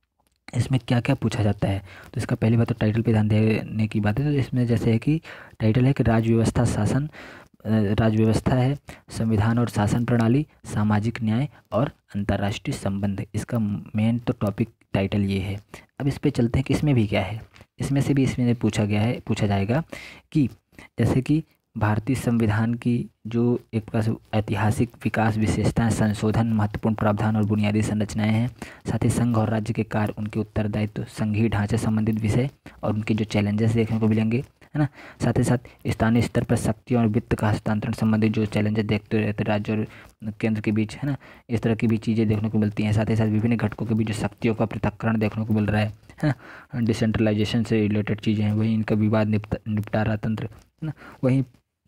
इसमें क्या क्या पूछा जाता है। तो इसका पहली बात तो टाइटल पे ध्यान देने की बात है। तो इसमें जैसे है कि टाइटल है कि राज्य व्यवस्था, शासन, राज्य व्यवस्था है, संविधान और शासन प्रणाली, सामाजिक न्याय और अंतर्राष्ट्रीय संबंध। इसका मेन तो टॉपिक टाइटल ये है। अब इस पे चलते हैं कि इसमें भी क्या है। इसमें से भी इसमें पूछा गया है, पूछा जाएगा कि जैसे कि भारतीय संविधान की जो एक प्रकार से ऐतिहासिक विकास, विशेषताएं, संशोधन, महत्वपूर्ण प्रावधान और बुनियादी संरचनाएं हैं। साथ ही संघ और राज्य के कार्य, उनके उत्तरदायित्व, संघीय ढांचे संबंधित विषय और उनके जो चैलेंजेस देखने को मिलेंगे, है ना। साथ ही साथ स्थानीय स्तर पर शक्ति और वित्त का हस्तांतरण संबंधित जो चैलेंजेस देखते रहते राज्य और केंद्र के बीच, है ना, इस तरह की भी चीज़ें देखने को मिलती हैं। साथ ही साथ विभिन्न घटकों के बीच जो शक्तियों का पृथक्करण देखने को मिल रहा है, है ना, डिसेंट्रलाइजेशन से रिलेटेड चीज़ें हैं। वहीं इनका विवाद निपटा निपटारा तंत्र, है ना। वहीं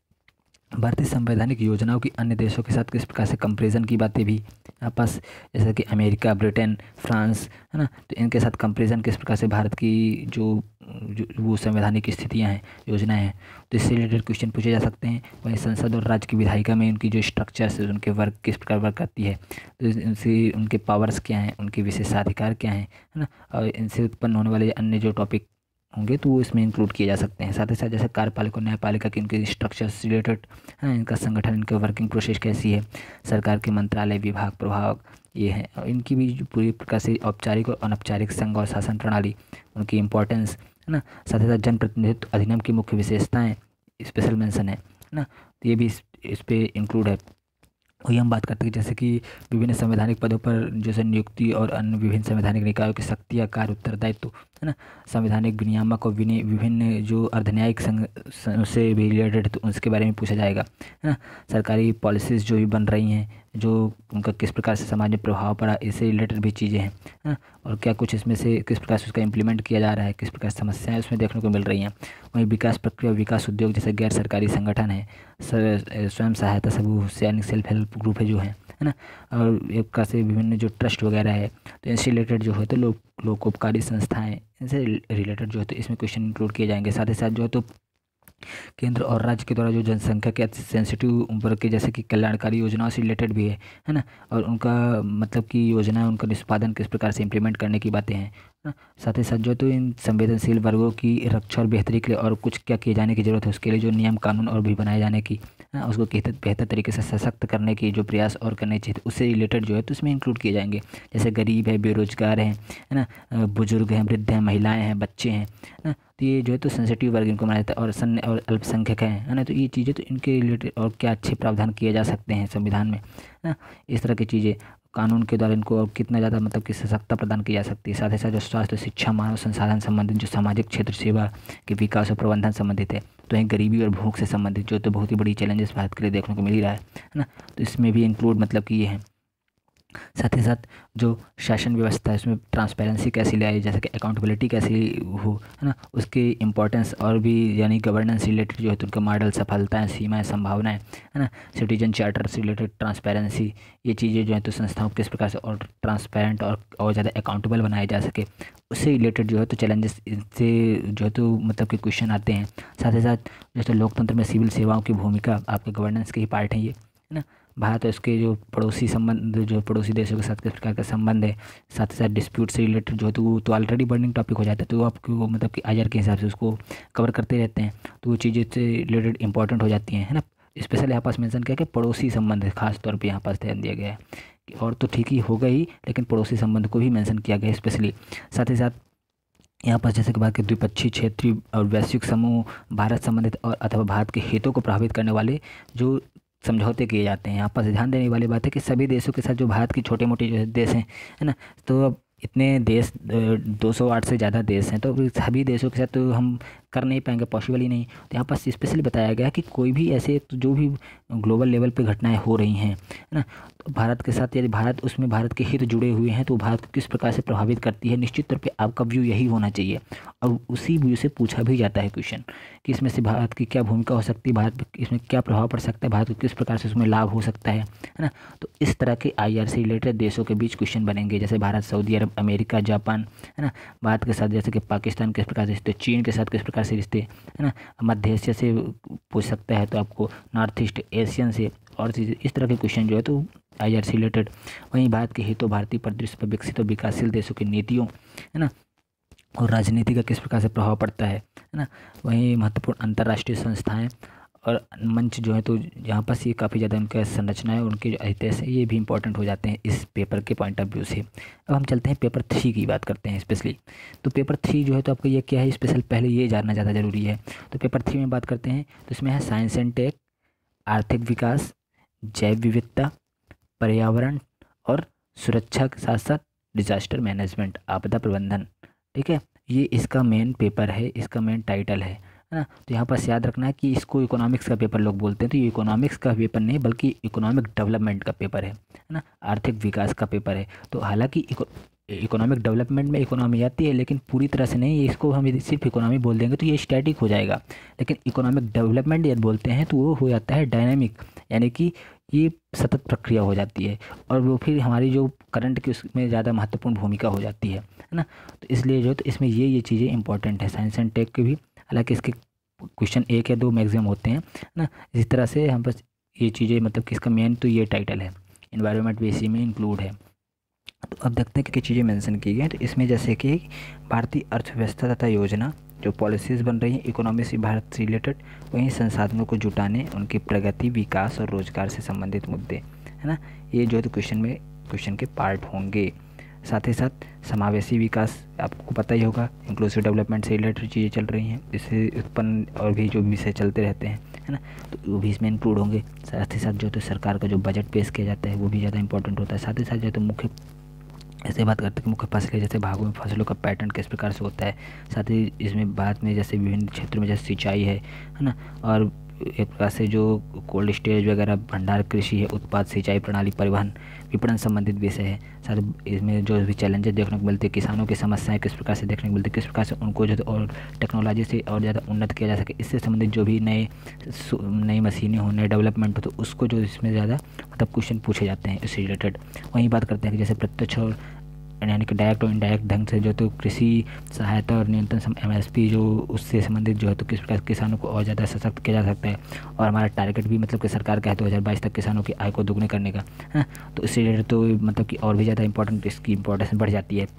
भारतीय संवैधानिक योजनाओं की अन्य देशों के साथ किस प्रकार से कंपैरिजन की बातें भी आपस, जैसे कि अमेरिका, ब्रिटेन, फ्रांस, है ना, तो इनके साथ कंपैरिजन किस प्रकार से भारत की जो, जो वो संवैधानिक स्थितियां हैं, योजनाएं हैं, तो इससे रिलेटेड क्वेश्चन पूछे जा सकते हैं। वहीं संसद और राज्य की विधायिका में उनकी जो स्ट्रक्चर्स है, उनके वर्क किस प्रकार वर्क करती है, तो इनसे उनके पावर्स क्या हैं, उनके विशेषाधिकार क्या हैं, है ना, और इनसे उत्पन्न होने वाले अन्य जो टॉपिक होंगे तो वो इसमें इंक्लूड किए जा सकते हैं। साथ ही साथ जैसे कार्यपालिका और न्यायपालिका की इनके स्ट्रक्चर से रिलेटेड, है ना, इनका संगठन, इनका वर्किंग प्रोसेस कैसी है, सरकार के मंत्रालय, विभाग, प्रभाग ये हैं, और इनकी भी जो पूरी प्रकार से औपचारिक और अनौपचारिक संघ और शासन प्रणाली, उनकी इंपॉर्टेंस, है ना। साथ ही साथ जनप्रतिनिधित्व अधिनियम की मुख्य विशेषताएँ स्पेशल मेंशन है, है ना, तो ये भी इस, इस पे इंक्लूड है। वही हम बात करते हैं जैसे कि विभिन्न संवैधानिक पदों पर जैसे नियुक्ति और अन्य विभिन्न संवैधानिक निकायों की शक्तियाँ, कार्य, उत्तरदायित्व, है ना, संवैधानिक विनियामक और विनि विभिन्न जो अर्धन्यायिक संघ से भी रिलेटेड तो उसके बारे में पूछा जाएगा, है ना। सरकारी पॉलिसीज़ जो भी बन रही हैं, जो उनका किस प्रकार से समाज में प्रभाव पड़ा, इससे रिलेटेड भी चीज़ें हैं, है ना। और क्या कुछ इसमें से किस प्रकार से उसका इम्प्लीमेंट किया जा रहा है, किस प्रकार समस्याएं उसमें देखने को मिल रही हैं। वहीं विकास प्रक्रिया, विकास उद्योग जैसे गैर सरकारी संगठन है, स्वयं सहायता समूह, सैनिक सेल्फ हेल्प ग्रुप है जो है है ना, और एक प्रकार से विभिन्न जो ट्रस्ट वगैरह है, तो इनसे रिलेटेड जो है तो लोक लोकोपकारी संस्थाएं, इनसे रिलेटेड जो है तो इसमें क्वेश्चन इंक्लूड किए जाएंगे। साथ ही साथ जो है तो केंद्र और राज्य के द्वारा जो जनसंख्या के सेंसिटिव वर्ग के जैसे कि कल्याणकारी योजनाओं से रिलेटेड भी है है ना, और उनका मतलब कि योजना उनका निष्पादन किस प्रकार से इम्प्लीमेंट करने की बातें हैं ना। साथ ही साथ जो तो इन संवेदनशील वर्गों की रक्षा और बेहतरी के लिए और कुछ क्या किए जाने की ज़रूरत है, उसके लिए जो नियम कानून और भी बनाए जाने की, है ना, उसको बेहतर बेहतर तरीके से सशक्त करने की जो प्रयास और करने चाहिए उससे रिलेटेड जो है तो उसमें इंक्लूड किए जाएंगे। जैसे गरीब है, बेरोजगार हैं, है ना, बुजुर्ग हैं, वृद्ध हैं, महिलाएँ हैं, बच्चे हैं, है ना, तो ये जो है तो सेंसिटिव वर्ग इनको माना जाता है, और सन्य और अल्पसंख्यक हैं, है ना, तो ये चीज़ें तो इनके रिलेटेड और क्या अच्छे प्रावधान किए जा सकते हैं संविधान में, है ना, इस तरह की चीज़ें कानून के द्वारा इनको और कितना ज़्यादा मतलब कि सशक्ता प्रदान की जा सकती है। साथ ही साथ जो स्वास्थ्य, शिक्षा, मानव संसाधन संबंधित जो सामाजिक क्षेत्र सेवा के विकास और प्रबंधन संबंधित है, तो वहीं गरीबी और भूख से संबंधित जो तो बहुत ही बड़ी चैलेंजेस भारत के लिए देखने को मिल ही रहा है है ना, तो इसमें भी इंक्लूड मतलब कि ये है। साथ ही साथ जो शासन व्यवस्था है उसमें ट्रांसपेरेंसी कैसी ले आई, जैसे कि अकाउंटेबिलिटी कैसी हो, है ना, उसकी इम्पोर्टेंस और भी यानी गवर्नेंस रिलेटेड जो है तो उनका मॉडल, सफलताएं, सीमाएं, संभावनाएं, है ना, सिटीजन चार्टर से रिलेटेड ट्रांसपेरेंसी, ये चीज़ें जो है तो संस्थाओं को किस प्रकार से और ट्रांसपेरेंट और और ज़्यादा अकाउंटेबल बनाया जा सके, उससे रिलेटेड जो है तो चैलेंजेस से जो है तो मतलब कि क्वेश्चन आते हैं। साथ ही साथ जैसे लोकतंत्र में सिविल सेवाओं की भूमिका आपके गवर्नेंस के ही पार्ट है ये, है ना। भारत और इसके जो पड़ोसी संबंध, जो पड़ोसी देशों के साथ किस प्रकार का संबंध है, साथ ही साथ डिस्प्यूट से रिलेटेड जो है तो वो तो ऑलरेडी बर्निंग टॉपिक हो जाता है, तो वो आपको मतलब कि आई आर के हिसाब से उसको कवर करते रहते हैं, तो वो चीज़ें से रिलेटेड इंपॉर्टेंट हो जाती हैं, है ना। स्पेशल यहाँ पास मेंशन किया कि पड़ोसी संबंध खास तौर पे यहाँ पास ध्यान दिया गया है, और तो ठीक ही होगा ही, लेकिन पड़ोसी संबंध को भी मेंशन किया गया है स्पेशली। साथ ही साथ यहाँ पर जैसे कि बात की द्विपक्षीय, क्षेत्रीय और वैश्विक समूह, भारत संबंधित और अथवा भारत के हितों को प्रभावित करने वाले जो समझौते किए जाते हैं। यहाँ पर ध्यान देने वाली बात है कि सभी देशों के साथ जो भारत की छोटे मोटे जो देश हैं, है ना, तो अब इतने देश दो सौ आठ से ज़्यादा देश हैं, तो सभी देशों के साथ तो हम कर नहीं पाएंगे, पॉसिबल ही नहीं। तो यहाँ पर स्पेशली बताया गया कि कोई भी ऐसे तो जो भी ग्लोबल लेवल पे घटनाएं हो रही हैं, है ना, तो भारत के साथ यदि भारत उसमें भारत के हित जुड़े हुए हैं तो भारत को किस प्रकार से प्रभावित करती है, निश्चित तौर पे आपका व्यू यही होना चाहिए। और उसी व्यू से पूछा भी जाता है क्वेश्चन कि इसमें से भारत की क्या भूमिका हो सकती है, भारत इसमें क्या प्रभाव पड़ सकता है, भारत को किस प्रकार से उसमें लाभ हो सकता है है ना। तो इस तरह के आई आर से रिलेटेड देशों के बीच क्वेश्चन बनेंगे, जैसे Bharat, Saudi Arab, America, Japan, है ना, भारत के साथ जैसे कि पाकिस्तान किस प्रकार से रिश्ते, चीन के साथ किस प्रकार से रिश्ते, है ना, मध्य एशिया से पूछ सकता है तो आपको नॉर्थ ईस्ट एशियन से, और चीज़ इस तरह के क्वेश्चन जो है तो आई आर से रिलेटेड। वहीं भारत के हितों, भारतीय परिदृश्य पर विकसित और विकासशील देशों की नीतियों, है ना, और राजनीति का किस प्रकार से प्रभाव पड़ता है है ना। वहीं महत्वपूर्ण अंतर्राष्ट्रीय संस्थाएं और मंच जो है तो यहाँ पर ये काफ़ी ज़्यादा उनका संरचना है, उनके जो ऐतिहासिक है ये भी इंपॉर्टेंट हो जाते हैं इस पेपर के पॉइंट ऑफ व्यू से। अब हम चलते हैं पेपर थ्री की बात करते हैं स्पेशली। तो पेपर थ्री जो है तो आपको ये क्या है स्पेशल, पहले ये जानना ज़्यादा ज़रूरी है। तो पेपर थ्री में बात करते हैं तो इसमें है साइंस एंड टेक, आर्थिक विकास, जैव विविधता, पर्यावरण और सुरक्षा के साथ साथ डिजास्टर मैनेजमेंट, आपदा प्रबंधन। ठीक है, ये इसका मेन पेपर है, इसका मेन टाइटल है है ना। तो यहाँ पर याद रखना है कि इसको इकोनॉमिक्स का पेपर लोग बोलते हैं, तो ये इकोनॉमिक्स का पेपर नहीं बल्कि इकोनॉमिक डेवलपमेंट का पेपर है है ना, आर्थिक विकास का पेपर है। तो हालांकि इकोनॉमिक डेवलपमेंट में इकोनॉमी आती है, लेकिन पूरी तरह से नहीं, इसको हम यदि सिर्फ इकोनॉमी बोल देंगे तो ये स्टैटिक हो जाएगा। लेकिन इकोनॉमिक डेवलपमेंट यदि बोलते हैं तो वो हो जाता है डायनामिक, यानी कि ये सतत प्रक्रिया हो जाती है, और वो फिर हमारी जो करंट की उसमें ज़्यादा महत्वपूर्ण भूमिका हो जाती है है ना। तो इसलिए जो है तो इसमें ये ये चीज़ें इंपॉर्टेंट है साइंस एंड टेक के भी, हालांकि इसके क्वेश्चन एक या दो मैक्सिमम होते हैं ना। इस तरह से हम बस ये चीज़ें मतलब कि इसका मेन तो ये टाइटल है, एनवायरनमेंट भी इसी में इंक्लूड है। तो अब देखते हैं कि चीज़ें मेंशन की गई हैं। तो इसमें जैसे कि भारतीय अर्थव्यवस्था तथा योजना जो पॉलिसीज़ बन रही हैं इकोनॉमी से भारत से रिलेटेड, वहीं संसाधनों को जुटाने, उनकी प्रगति, विकास और रोजगार से संबंधित मुद्दे, है ना, ये जो है तो क्वेश्चन में क्वेश्चन के पार्ट होंगे। साथ ही साथ समावेशी विकास, आपको पता ही होगा इंक्लूसिव डेवलपमेंट से रिलेटेड चीज़ें चल रही हैं, इससे उत्पन्न और भी जो विषय चलते रहते हैं, है ना, तो वो भी इसमें इंक्लूड होंगे। साथ ही साथ जो तो सरकार का जो बजट पेश किया जाता है वो भी ज़्यादा इंपॉर्टेंट होता है। साथ ही साथ जो तो मुख्य ऐसे बात करते हैं कि मुख्य फसलें जैसे भागों में फसलों का पैटर्न किस प्रकार से होता है। साथ ही इसमें बाद में जैसे विभिन्न क्षेत्रों में जैसे सिंचाई है है ना, और एक प्रकार से जो कोल्ड स्टोरेज वगैरह, भंडार, कृषि है, उत्पाद, सिंचाई प्रणाली, परिवहन, विपणन संबंधित विषय है। साथ इसमें जो भी चैलेंजेस देखने को मिलते हैं, किसानों की समस्याएं किस प्रकार से देखने को मिलती है, किस प्रकार से उनको जो और टेक्नोलॉजी से और ज़्यादा उन्नत किया जा सके, इससे संबंधित जो भी नए नई मशीनें हो, नए डेवलपमेंट हो, तो उसको जो इसमें ज़्यादा मतलब क्वेश्चन पूछे जाते हैं इससे रिलेटेड। वहीं बात करते हैं कि जैसे प्रत्यक्ष और यानी कि डायरेक्ट और इनडायरेक्ट ढंग से जो तो कृषि सहायता और न्यूनतम एम एस पी जो उससे संबंधित जो है तो किस प्रकार किसानों को और ज़्यादा सशक्त किया जा सकता है। और हमारा टारगेट भी मतलब कि सरकार का है दो हज़ार बाईस तक किसानों की आय को दोगुनी करने का है, तो इससे रिलेटेड तो मतलब कि और भी ज़्यादा इंपॉर्टेंट इसकी इंपॉर्टेंस बढ़ जाती है।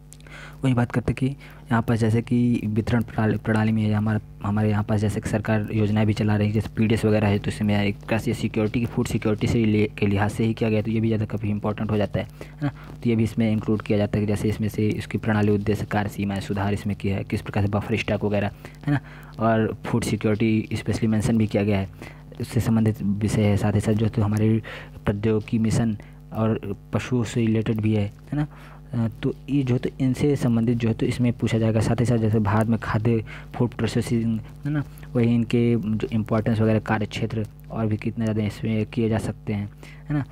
वही बात करते कि यहाँ पर जैसे कि वितरण प्रणाली प्रणाली में हमारा हमारे यहाँ पास जैसे कि सरकार योजनाएं भी चला रही है, जैसे पी डी एस वगैरह है, तो इसमें एक प्रकार से सिक्योरिटी की फूड सिक्योरिटी से ले के लिहाज से ही किया गया, तो ये भी ज़्यादा काफ़ी इंपॉर्टेंट हो जाता है ना। तो ये भी इसमें इंक्लूड किया जाता है कि जैसे इसमें से इसकी प्रणाली, उद्देश्य, कार्य सीमाएँ, सुधार इसमें किया है, किस प्रकार से बफर स्टॉक वगैरह है ना, और फूड सिक्योरिटी स्पेशली मेंशन भी किया गया है, उससे संबंधित विषय है। साथ ही साथ जो तो हमारे प्रौद्योगिकी मिशन और पशुओं से रिलेटेड भी है है ना, तो ये जो तो इनसे संबंधित जो है तो इसमें पूछा जाएगा। साथ ही साथ जैसे भारत में खाद्य फूड प्रोसेसिंग है ना, वही इनके जो इम्पोर्टेंस वगैरह, कार्य क्षेत्र और भी कितने ज़्यादा इसमें किए जा सकते हैं है ना।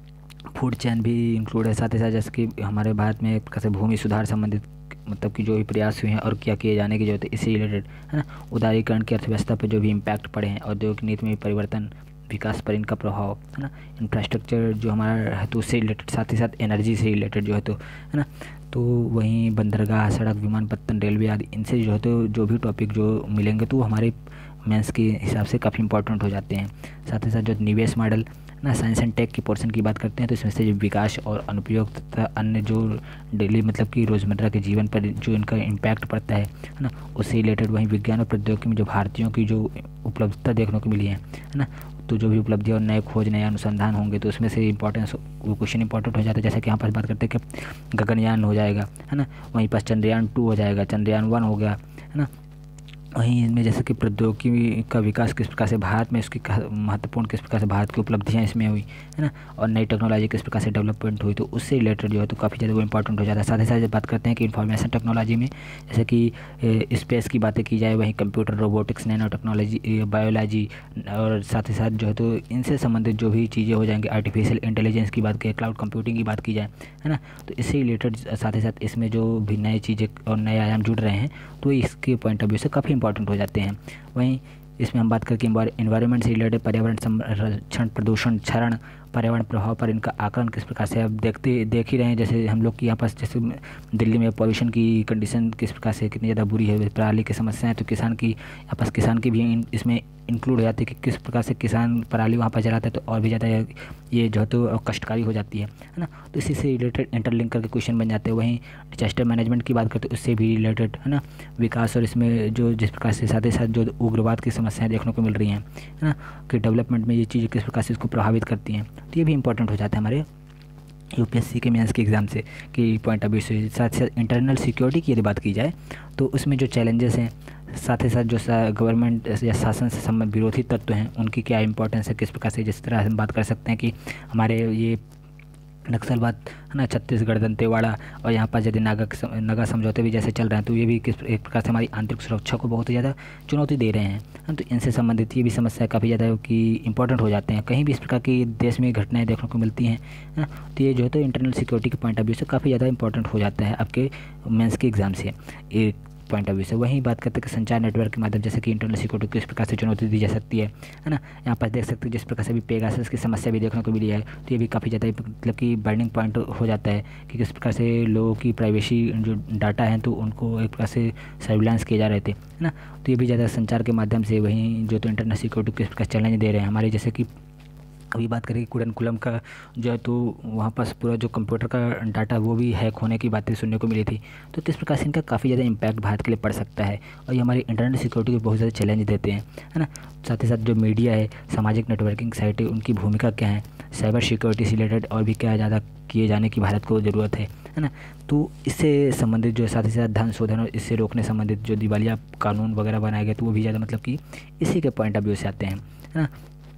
फूड चेन भी इंक्लूड है। साथ ही साथ जैसे कि हमारे भारत में कैसे भूमि सुधार संबंधित मतलब कि जो भी प्रयास हुए हैं और क्या किए जाने की जरूरत है, इससे रिलेटेड है ना। उदारीकरण की अर्थव्यवस्था पर जो भी इम्पैक्ट पड़े हैं, औद्योगिक नीति में परिवर्तन, विकास पर इनका प्रभाव है ना, इंफ्रास्ट्रक्चर जो हमारा है तो उससे रिलेटेड, साथ ही साथ एनर्जी से रिलेटेड जो है तो है ना। तो वहीं बंदरगाह, सड़क, विमानपत्तन, रेलवे आदि इनसे जो है तो जो भी टॉपिक जो मिलेंगे तो हमारे मेंस के हिसाब से काफ़ी इंपॉर्टेंट हो जाते हैं। साथ ही साथ जो निवेश मॉडल ना, साइंस एंड टेक की पोर्शन की बात करते हैं तो इसमें से जो विकास और अनुपयोग तथा अन्य जो डेली मतलब कि रोज़मर्रा के जीवन पर जो इनका इम्पैक्ट पड़ता है है ना, उससे रिलेटेड वहीं विज्ञान और प्रौद्योगिकी में जो भारतीयों की जो उपलब्धता देखने को मिली है है ना, तो जो भी उपलब्धि और नए खोज, नए अनुसंधान होंगे तो उसमें से इंपॉर्टेंस वो क्वेश्चन इंपॉर्टेंट हो जाता है। जैसे कि यहाँ पर बात करते हैं कि गगनयान हो जाएगा है ना, वहीं पर चंद्रयान टू हो जाएगा, चंद्रयान वन हो गया है ना। वहीं इनमें जैसे कि प्रौद्योगिकी का विकास किस प्रकार से भारत में, उसकी महत्वपूर्ण किस प्रकार से भारत की उपलब्धियां इसमें हुई है ना, और नई टेक्नोलॉजी किस प्रकार से डेवलपमेंट हुई, तो उससे रिलेटेड जो है तो काफ़ी ज़्यादा वो इंपॉर्टेंट हो जाता है। साथ ही साथ जब बात करते हैं कि इंफॉर्मेशन टेक्नोलॉजी में जैसे कि स्पेस की बातें की जाए, वहीं computer, robotics, nano technology, biology और साथ ही साथ जो है तो इनसे संबंधित जो भी चीज़ें हो जाएंगी, आर्टिफिशियल इंटेलिजेंस की बात करें, क्लाउड कंप्यूटिंग की बात की जाए है ना, तो इससे रिलेटेड साथ ही साथ इसमें जो भी नई चीज़ें और नए आयाम जुड़ रहे हैं तो इसके पॉइंट ऑफ व्यू से काफ़ी इंपॉर्टेंट हो जाते हैं। वहीं इसमें हम बात करके इन्वायरमेंट से रिलेटेड, पर्यावरण संरक्षण, प्रदूषण, क्षरण, पर्यावरण प्रभाव पर इनका आकलन किस प्रकार से आप देखते देख ही रहे हैं। जैसे हम लोग की यहाँ पास जैसे दिल्ली में पॉल्यूशन की कंडीशन किस प्रकार से कितनी ज़्यादा बुरी है, पराली की समस्याएं, तो किसान की यहाँ पास किसान की भी इसमें इंक्लूड हो जाती है कि किस प्रकार से किसान पराली वहाँ पर जलाता है तो और भी ज़्यादा ये जो है तो कष्टकारी हो जाती है है ना। तो इसी से रिलेटेड इंटरलिंक करके क्वेश्चन बन जाते हैं। वहीं डिजास्टर मैनेजमेंट की बात करते हैं उससे भी रिलेटेड है ना, विकास और इसमें जो जिस प्रकार से साथ ही साथ जो उग्रवाद की समस्याएं देखने को मिल रही हैं है ना, कि डेवलपमेंट में ये चीज़ें किस प्रकार से इसको प्रभावित करती हैं, तो ये भी इंपॉर्टेंट हो जाता है हमारे यूपीएससी के मेंस के एग्ज़ाम से कि पॉइंट ऑफ व्यू से। साथ ही साथ इंटरनल सिक्योरिटी की यदि बात की जाए तो उसमें जो चैलेंजेस हैं, साथ ही साथ जो गवर्नमेंट या शासन से संबंधित विरोधी तत्व हैं उनकी क्या इंपॉर्टेंस है, किस प्रकार से, जिस तरह हम बात कर सकते हैं कि हमारे ये नक्सलवाद है ना, छत्तीसगढ़, दंतेवाड़ा और यहाँ पर यदि नागा नागा समझौते भी जैसे चल रहे हैं तो ये भी किस एक प्रकार से हमारी आंतरिक सुरक्षा को बहुत ही ज़्यादा चुनौती दे रहे हैं। तो इनसे संबंधित ये भी समस्या काफ़ी ज़्यादा कि इंपॉर्टेंट हो जाते हैं। कहीं भी इस प्रकार की देश में घटनाएं देखने को मिलती हैं ना, तो ये जो है तो इंटरनल सिक्योरिटी के पॉइंट ऑफ व्यू से काफ़ी ज़्यादा इंपॉर्टेंट हो जाता है आपके मेंस के एग्ज़ाम से एक पॉइंट ऑफ व्यू से। वहीं बात करते हैं कि संचार नेटवर्क के माध्यम जैसे कि इंटरनल सिक्योरिटी किस प्रकार से चुनौती दी जा सकती है है ना। यहाँ पर देख सकते हैं जिस प्रकार से भी पेगासस की समस्या भी देखने को मिली है, तो ये भी काफ़ी ज़्यादा मतलब कि बर्निंग पॉइंट हो जाता है कि किस प्रकार से लोगों की प्राइवेसी जो डाटा है तो उनको एक प्रकार से सर्विलांस किए जा रहे थे है ना। तो ये भी ज़्यादा संचार के माध्यम से वहीं जो तो इंटरनल सिक्योरिटी किस प्रकार चैलेंज दे रहे हैं हमारे, जैसे कि अभी बात करें कुडनकुलम का जो है तो वहाँ पास पूरा जो कंप्यूटर का डाटा वो भी हैक होने की बातें सुनने को मिली थी। तो किस प्रकार से इनका काफ़ी ज़्यादा इम्पैक्ट भारत के लिए पड़ सकता है और ये हमारी इंटरनेट सिक्योरिटी को बहुत ज़्यादा चैलेंज देते हैं है ना। साथ ही साथ जो मीडिया है, सामाजिक नेटवर्किंग साइट है, उनकी भूमिका क्या है, साइबर सिक्योरिटी से रिलेटेड और भी क्या ज़्यादा किए जाने की भारत को ज़रूरत है है ना। तो इससे संबंधित जो साथ ही साथ धन शोधन और इससे रोकने संबंधित जो दिवालिया कानून वगैरह बनाए गए तो वो भी ज़्यादा मतलब कि इसी के पॉइंट ऑफ व्यू से आते हैं है ना।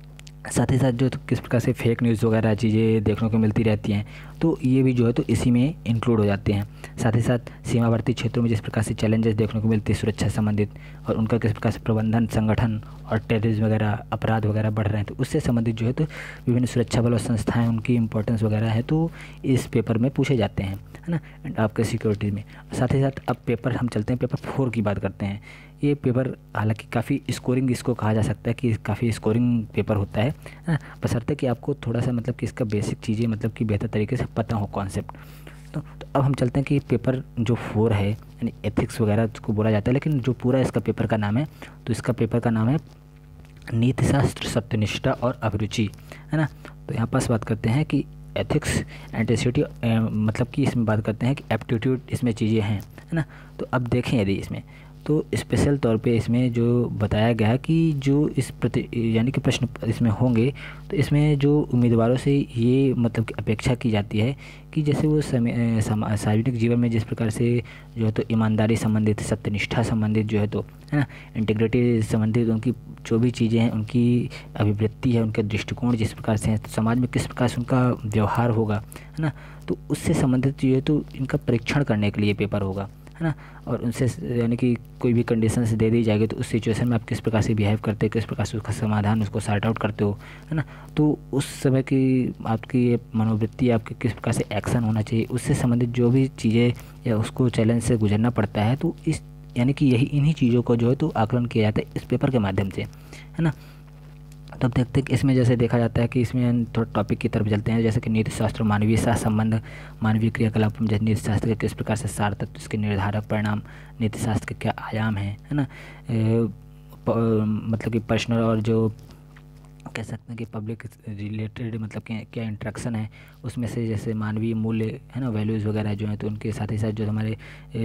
साथ ही साथ जो तो किस प्रकार से फेक न्यूज़ वगैरह चीज़ें देखने को मिलती रहती हैं, तो ये भी जो है तो इसी में इंक्लूड हो जाते हैं। साथ ही साथ सीमावर्ती क्षेत्रों में जिस प्रकार से चैलेंजेस देखने को मिलती है सुरक्षा संबंधित, और उनका किस प्रकार से प्रबंधन, संगठन और टेररिज्म वगैरह, अपराध वगैरह बढ़ रहे हैं, तो उससे संबंधित जो है तो विभिन्न सुरक्षा बल और संस्थाएँ, उनकी इंपॉर्टेंस वगैरह है तो इस पेपर में पूछे जाते हैं, है ना, आपके सिक्योरिटी में। साथ ही साथ अब पेपर हम चलते हैं पेपर फोर की बात करते हैं। ये पेपर हालांकि काफ़ी स्कोरिंग इसको कहा जा सकता है कि काफ़ी स्कोरिंग पेपर होता है, हाँ, बशर्ते कि आपको थोड़ा सा मतलब कि इसका बेसिक चीज़ें मतलब कि बेहतर तरीके से पता हो कॉन्सेप्ट। तो, तो अब हम चलते हैं कि पेपर जो फोर है यानी एथिक्स वगैरह को बोला जाता है, लेकिन जो पूरा इसका पेपर का नाम है, तो इसका पेपर का नाम है नीतिशास्त्र, सत्यनिष्ठा और अभिरुचि, है ना। तो यहाँ पास बात करते हैं कि एथिक्स, एंटिसिटी, मतलब कि इसमें बात करते हैं कि एप्टीट्यूड इसमें चीज़ें हैं, है ना। तो अब देखें यदि इसमें तो स्पेशल तौर पे इसमें जो बताया गया कि जो इस प्रति यानी कि प्रश्न इसमें होंगे, तो इसमें जो उम्मीदवारों से ये मतलब कि अपेक्षा की जाती है कि जैसे वो सार्वजनिक जीवन में जिस प्रकार से जो है तो ईमानदारी संबंधित, सत्यनिष्ठा संबंधित जो है तो, है ना, इंटीग्रिटी संबंधित उनकी जो भी चीज़ें हैं, उनकी अभिवृत्ति है, उनके दृष्टिकोण जिस प्रकार से हैं, तो समाज में किस प्रकार से उनका व्यवहार होगा, है ना, तो उससे संबंधित जो है तो इनका परीक्षण करने के लिए पेपर होगा, है ना। और उनसे यानी कि कोई भी कंडीशंस दे दी जाएगी तो उस सिचुएशन में आप किस प्रकार से बिहेव करते हो, किस प्रकार से उसका समाधान उसको सॉर्ट आउट करते हो, है ना। तो उस समय की आपकी ये मनोवृत्ति, आपके किस प्रकार से एक्शन होना चाहिए, उससे संबंधित जो भी चीज़ें या उसको चैलेंज से गुजरना पड़ता है, तो इस यानी कि यही इन्हीं चीज़ों को जो है तो आकलन किया जाता है इस पेपर के माध्यम से, है ना। तब देखते हैं कि इसमें जैसे देखा जाता है कि इसमें थोड़ा टॉपिक की तरफ चलते हैं, जैसे कि नीतिशास्त्र, मानवीय सह संबंध, मानवीय क्रियाकलापों, जैसे नीतिशास्त्र के किस प्रकार से सार तत्व, इसके निर्धारक परिणाम, नीतिशास्त्र के क्या आयाम हैं, है ना, ए, प, मतलब कि पर्सनल और जो कह सकते हैं कि पब्लिक रिलेटेड मतलब कि क्या इंटरेक्शन है उसमें से, जैसे मानवीय मूल्य, है ना, वैल्यूज़ वगैरह जो हैं, तो उनके साथ ही साथ जो हमारे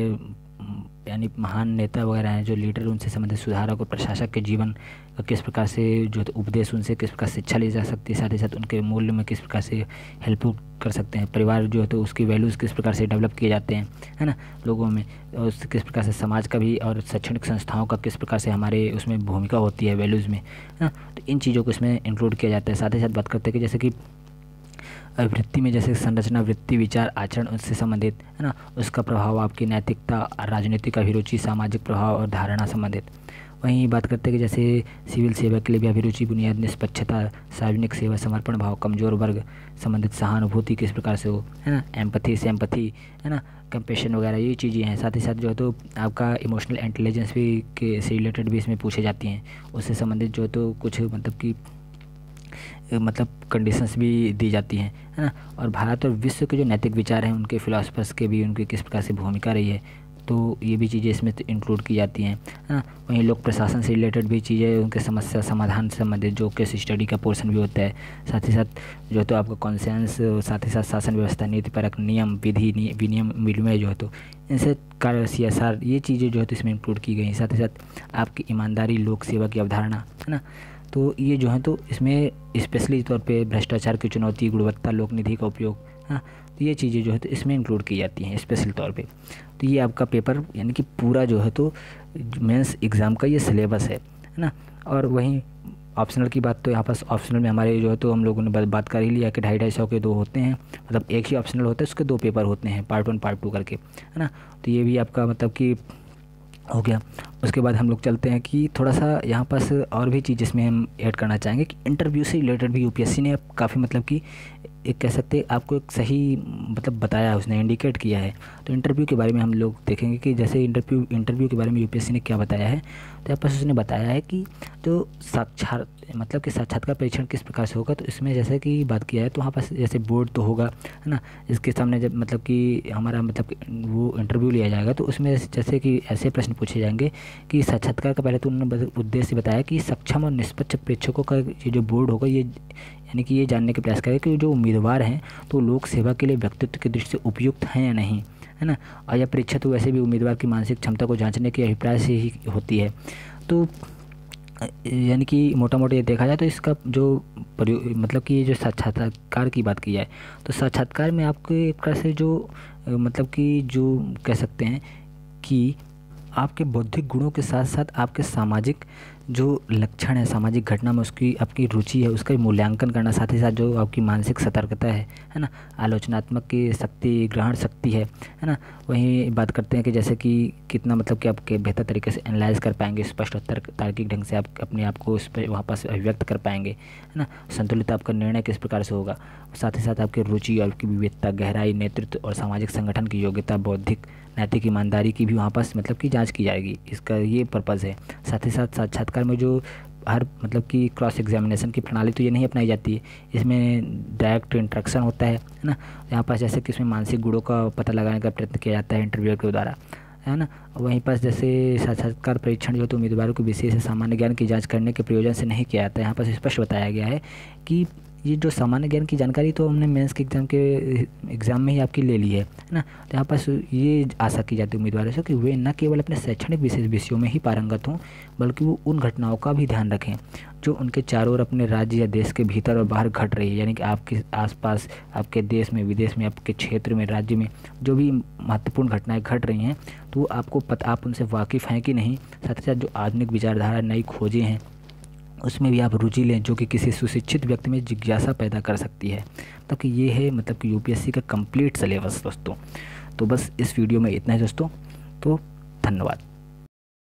यानी महान नेता वगैरह हैं, जो लीडर, उनसे संबंधित सुधारक और प्रशासक के जीवन का किस प्रकार से जो तो उपदेश, उनसे किस प्रकार शिक्षा ली जा सकती है, साथ ही साथ उनके मूल्य में किस प्रकार से हेल्प कर सकते हैं, परिवार जो है तो उसकी वैल्यूज़ किस प्रकार से डेवलप किए जाते हैं, है ना, लोगों में, और किस प्रकार से समाज का भी और शैक्षणिक संस्थाओं का किस प्रकार से हमारे उसमें भूमिका होती है वैल्यूज़ में, है ना। तो इन चीज़ों को इसमें इंक्लूड किया जाता है। साथ ही साथ बात करते हैं कि जैसे कि वृत्ति में जैसे संरचना, वृत्ति, विचार, आचरण, उससे संबंधित, है ना, उसका प्रभाव, आपकी नैतिकता, राजनीतिक अभिरुचि, सामाजिक प्रभाव और धारणा संबंधित। वहीं बात करते हैं कि जैसे सिविल सेवा के लिए भी अभिरुचि, बुनियाद, निष्पक्षता, सार्वजनिक सेवा, समर्पण भाव, कमजोर वर्ग संबंधित सहानुभूति किस प्रकार से हो, है ना, एम्पथी, सिंपैथी, है ना, कंपैशन वगैरह, ये चीज़ें हैं। साथ ही साथ जो है तो आपका इमोशनल इंटेलिजेंस भी के से रिलेटेड भी इसमें पूछे जाती हैं, उससे संबंधित जो है तो कुछ मतलब कि मतलब कंडीशंस भी दी जाती हैं, है ना। और भारत और विश्व के जो नैतिक विचार हैं, उनके फिलोसफर्स के भी उनकी किस प्रकार से भूमिका रही है, तो ये भी चीज़ें इसमें इंक्लूड की जाती हैं, है ना। वहीं लोक प्रशासन से रिलेटेड भी चीज़ें, उनके समस्या समाधान से संबंधित जो केस स्टडी का पोर्शन भी होता है। साथ ही साथ जो है तो आपका कॉन्सेंस, साथ ही साथ शासन व्यवस्था, नीतिपरक, नियम, विधि, विनियम, विनिमय जो है तो इनसे कार्य, सी एस आर, ये चीज़ें जो है तो इसमें इंक्लूड की गई। साथ ही साथ आपकी ईमानदारी, लोक सेवा की अवधारणा, है ना, तो ये जो है तो इसमें स्पेशली तौर पे भ्रष्टाचार की चुनौती, गुणवत्ता, लोक निधि का उपयोग, हाँ, तो ये चीज़ें जो है तो इसमें इंक्लूड की जाती हैं स्पेशल तौर पे। तो ये आपका पेपर यानी कि पूरा जो है तो मेंस एग्ज़ाम का ये सिलेबस है, है ना। और वहीं ऑप्शनल की बात, तो यहाँ पास ऑप्शनल में हमारे जो है तो हम लोगों ने बात कर ही लिया कि ढाई ढाई सौ के दो होते हैं, मतलब एक ही ऑप्शनल होता है, उसके दो पेपर होते हैं, पार्ट वन पार्ट टू करके, है ना। तो ये भी आपका मतलब कि हो गया। उसके बाद हम लोग चलते हैं कि थोड़ा सा यहाँ पास और भी चीज़ इसमें हम ऐड करना चाहेंगे कि इंटरव्यू से रिलेटेड भी यूपीएससी ने काफ़ी मतलब कि एक कह सकते हैं आपको एक सही मतलब बताया है, उसने इंडिकेट किया है। तो इंटरव्यू के बारे में हम लोग देखेंगे कि जैसे इंटरव्यू इंटरव्यू के बारे में यूपीएससी ने क्या बताया है। तो यहाँ पर उसने बताया है कि जो साक्षात मतलब कि साक्षात्कार परीक्षण किस प्रकार से होगा, तो इसमें जैसे कि बात किया है तो वहाँ पास जैसे बोर्ड तो होगा, है ना, इसके सामने जब मतलब कि हमारा मतलब वो इंटरव्यू लिया जाएगा तो उसमें जैसे कि ऐसे प्रश्न पूछे जाएंगे कि साक्षात्कार का पहले तो उन्होंने उद्देश्य बताया कि सक्षम और निष्पक्ष प्रेक्षकों का ये जो बोर्ड होगा, ये यानी कि ये जानने के प्रयास करें कि जो उम्मीदवार हैं तो लोक सेवा के लिए व्यक्तित्व की दृष्टि से उपयुक्त हैं या नहीं, है ना। और यह परीक्षा तो वैसे भी उम्मीदवार की मानसिक क्षमता को जांचने के अभिप्राय से ही होती है। तो यानी कि मोटा मोटा ये देखा जाए तो इसका जो मतलब कि जो साक्षात्कार की बात की जाए तो साक्षात्कार में आपको एक प्रकार से जो मतलब कि जो कह सकते हैं कि आपके बौद्धिक गुणों के साथ साथ आपके सामाजिक जो लक्षण है, सामाजिक घटना में उसकी आपकी रुचि है, उसका मूल्यांकन करना, साथ ही साथ जो आपकी मानसिक सतर्कता है है ना, आलोचनात्मक की शक्ति, ग्रहण शक्ति है है ना। वहीं बात करते हैं कि जैसे कि कितना मतलब कि आपके बेहतर तरीके से एनालाइज कर पाएंगे, स्पष्ट और तर्क तार्किक ढंग से आप अपने आप को उस पर वहाँ पर अभिव्यक्त कर पाएंगे है ना। संतुलित आपका निर्णय किस प्रकार से होगा, साथ ही साथ आपकी रुचि, आपकी विविधता, गहराई, नेतृत्व और सामाजिक संगठन की योग्यता, बौद्धिक नैतिक ईमानदारी की भी वहाँ पर मतलब कि जांच की जाएगी, इसका ये पर्पज़ है। साथ ही साथ साक्षात्कार में जो हर मतलब कि क्रॉस एग्जामिनेशन की प्रणाली तो ये नहीं अपनाई जाती है, इसमें डायरेक्ट इंटरेक्शन होता है है ना। यहाँ पर जैसे कि इसमें मानसिक गुणों का पता लगाने का प्रयत्न किया जाता है इंटरव्यू के द्वारा, है ना। वहीं पर जैसे साक्षात्कार परीक्षण जो तो उम्मीदवारों को विशेष सामान्य ज्ञान की जांच करने के प्रयोजन से नहीं किया जाता है। यहाँ पर स्पष्ट बताया गया है कि ये जो सामान्य ज्ञान की जानकारी तो हमने मेंस के एग्ज़ाम के एग्ज़ाम में ही आपकी ले ली है ना। तो यहाँ पर ये आशा की जाती है उम्मीदवारों से कि वे न केवल अपने शैक्षणिक विशेष विषयों में ही पारंगत हों, बल्कि वो उन घटनाओं का भी ध्यान रखें जो उनके चारों ओर अपने राज्य या देश के भीतर और बाहर घट रही है। यानी कि आपके आसपास, आपके देश में, विदेश में, आपके क्षेत्र में, राज्य में जो भी महत्वपूर्ण घटनाएं घट रही हैं तो आपको पता, आप उनसे वाकिफ़ हैं कि नहीं। साथ ही साथ जो आधुनिक विचारधारा, नई खोजें हैं, उसमें भी आप रुचि लें, जो कि किसी सुशिक्षित व्यक्ति में जिज्ञासा पैदा कर सकती है। तो कि ये है मतलब कि यूपीएससी का कंप्लीट सिलेबस दोस्तों। तो बस इस वीडियो में इतना है दोस्तों, तो धन्यवाद।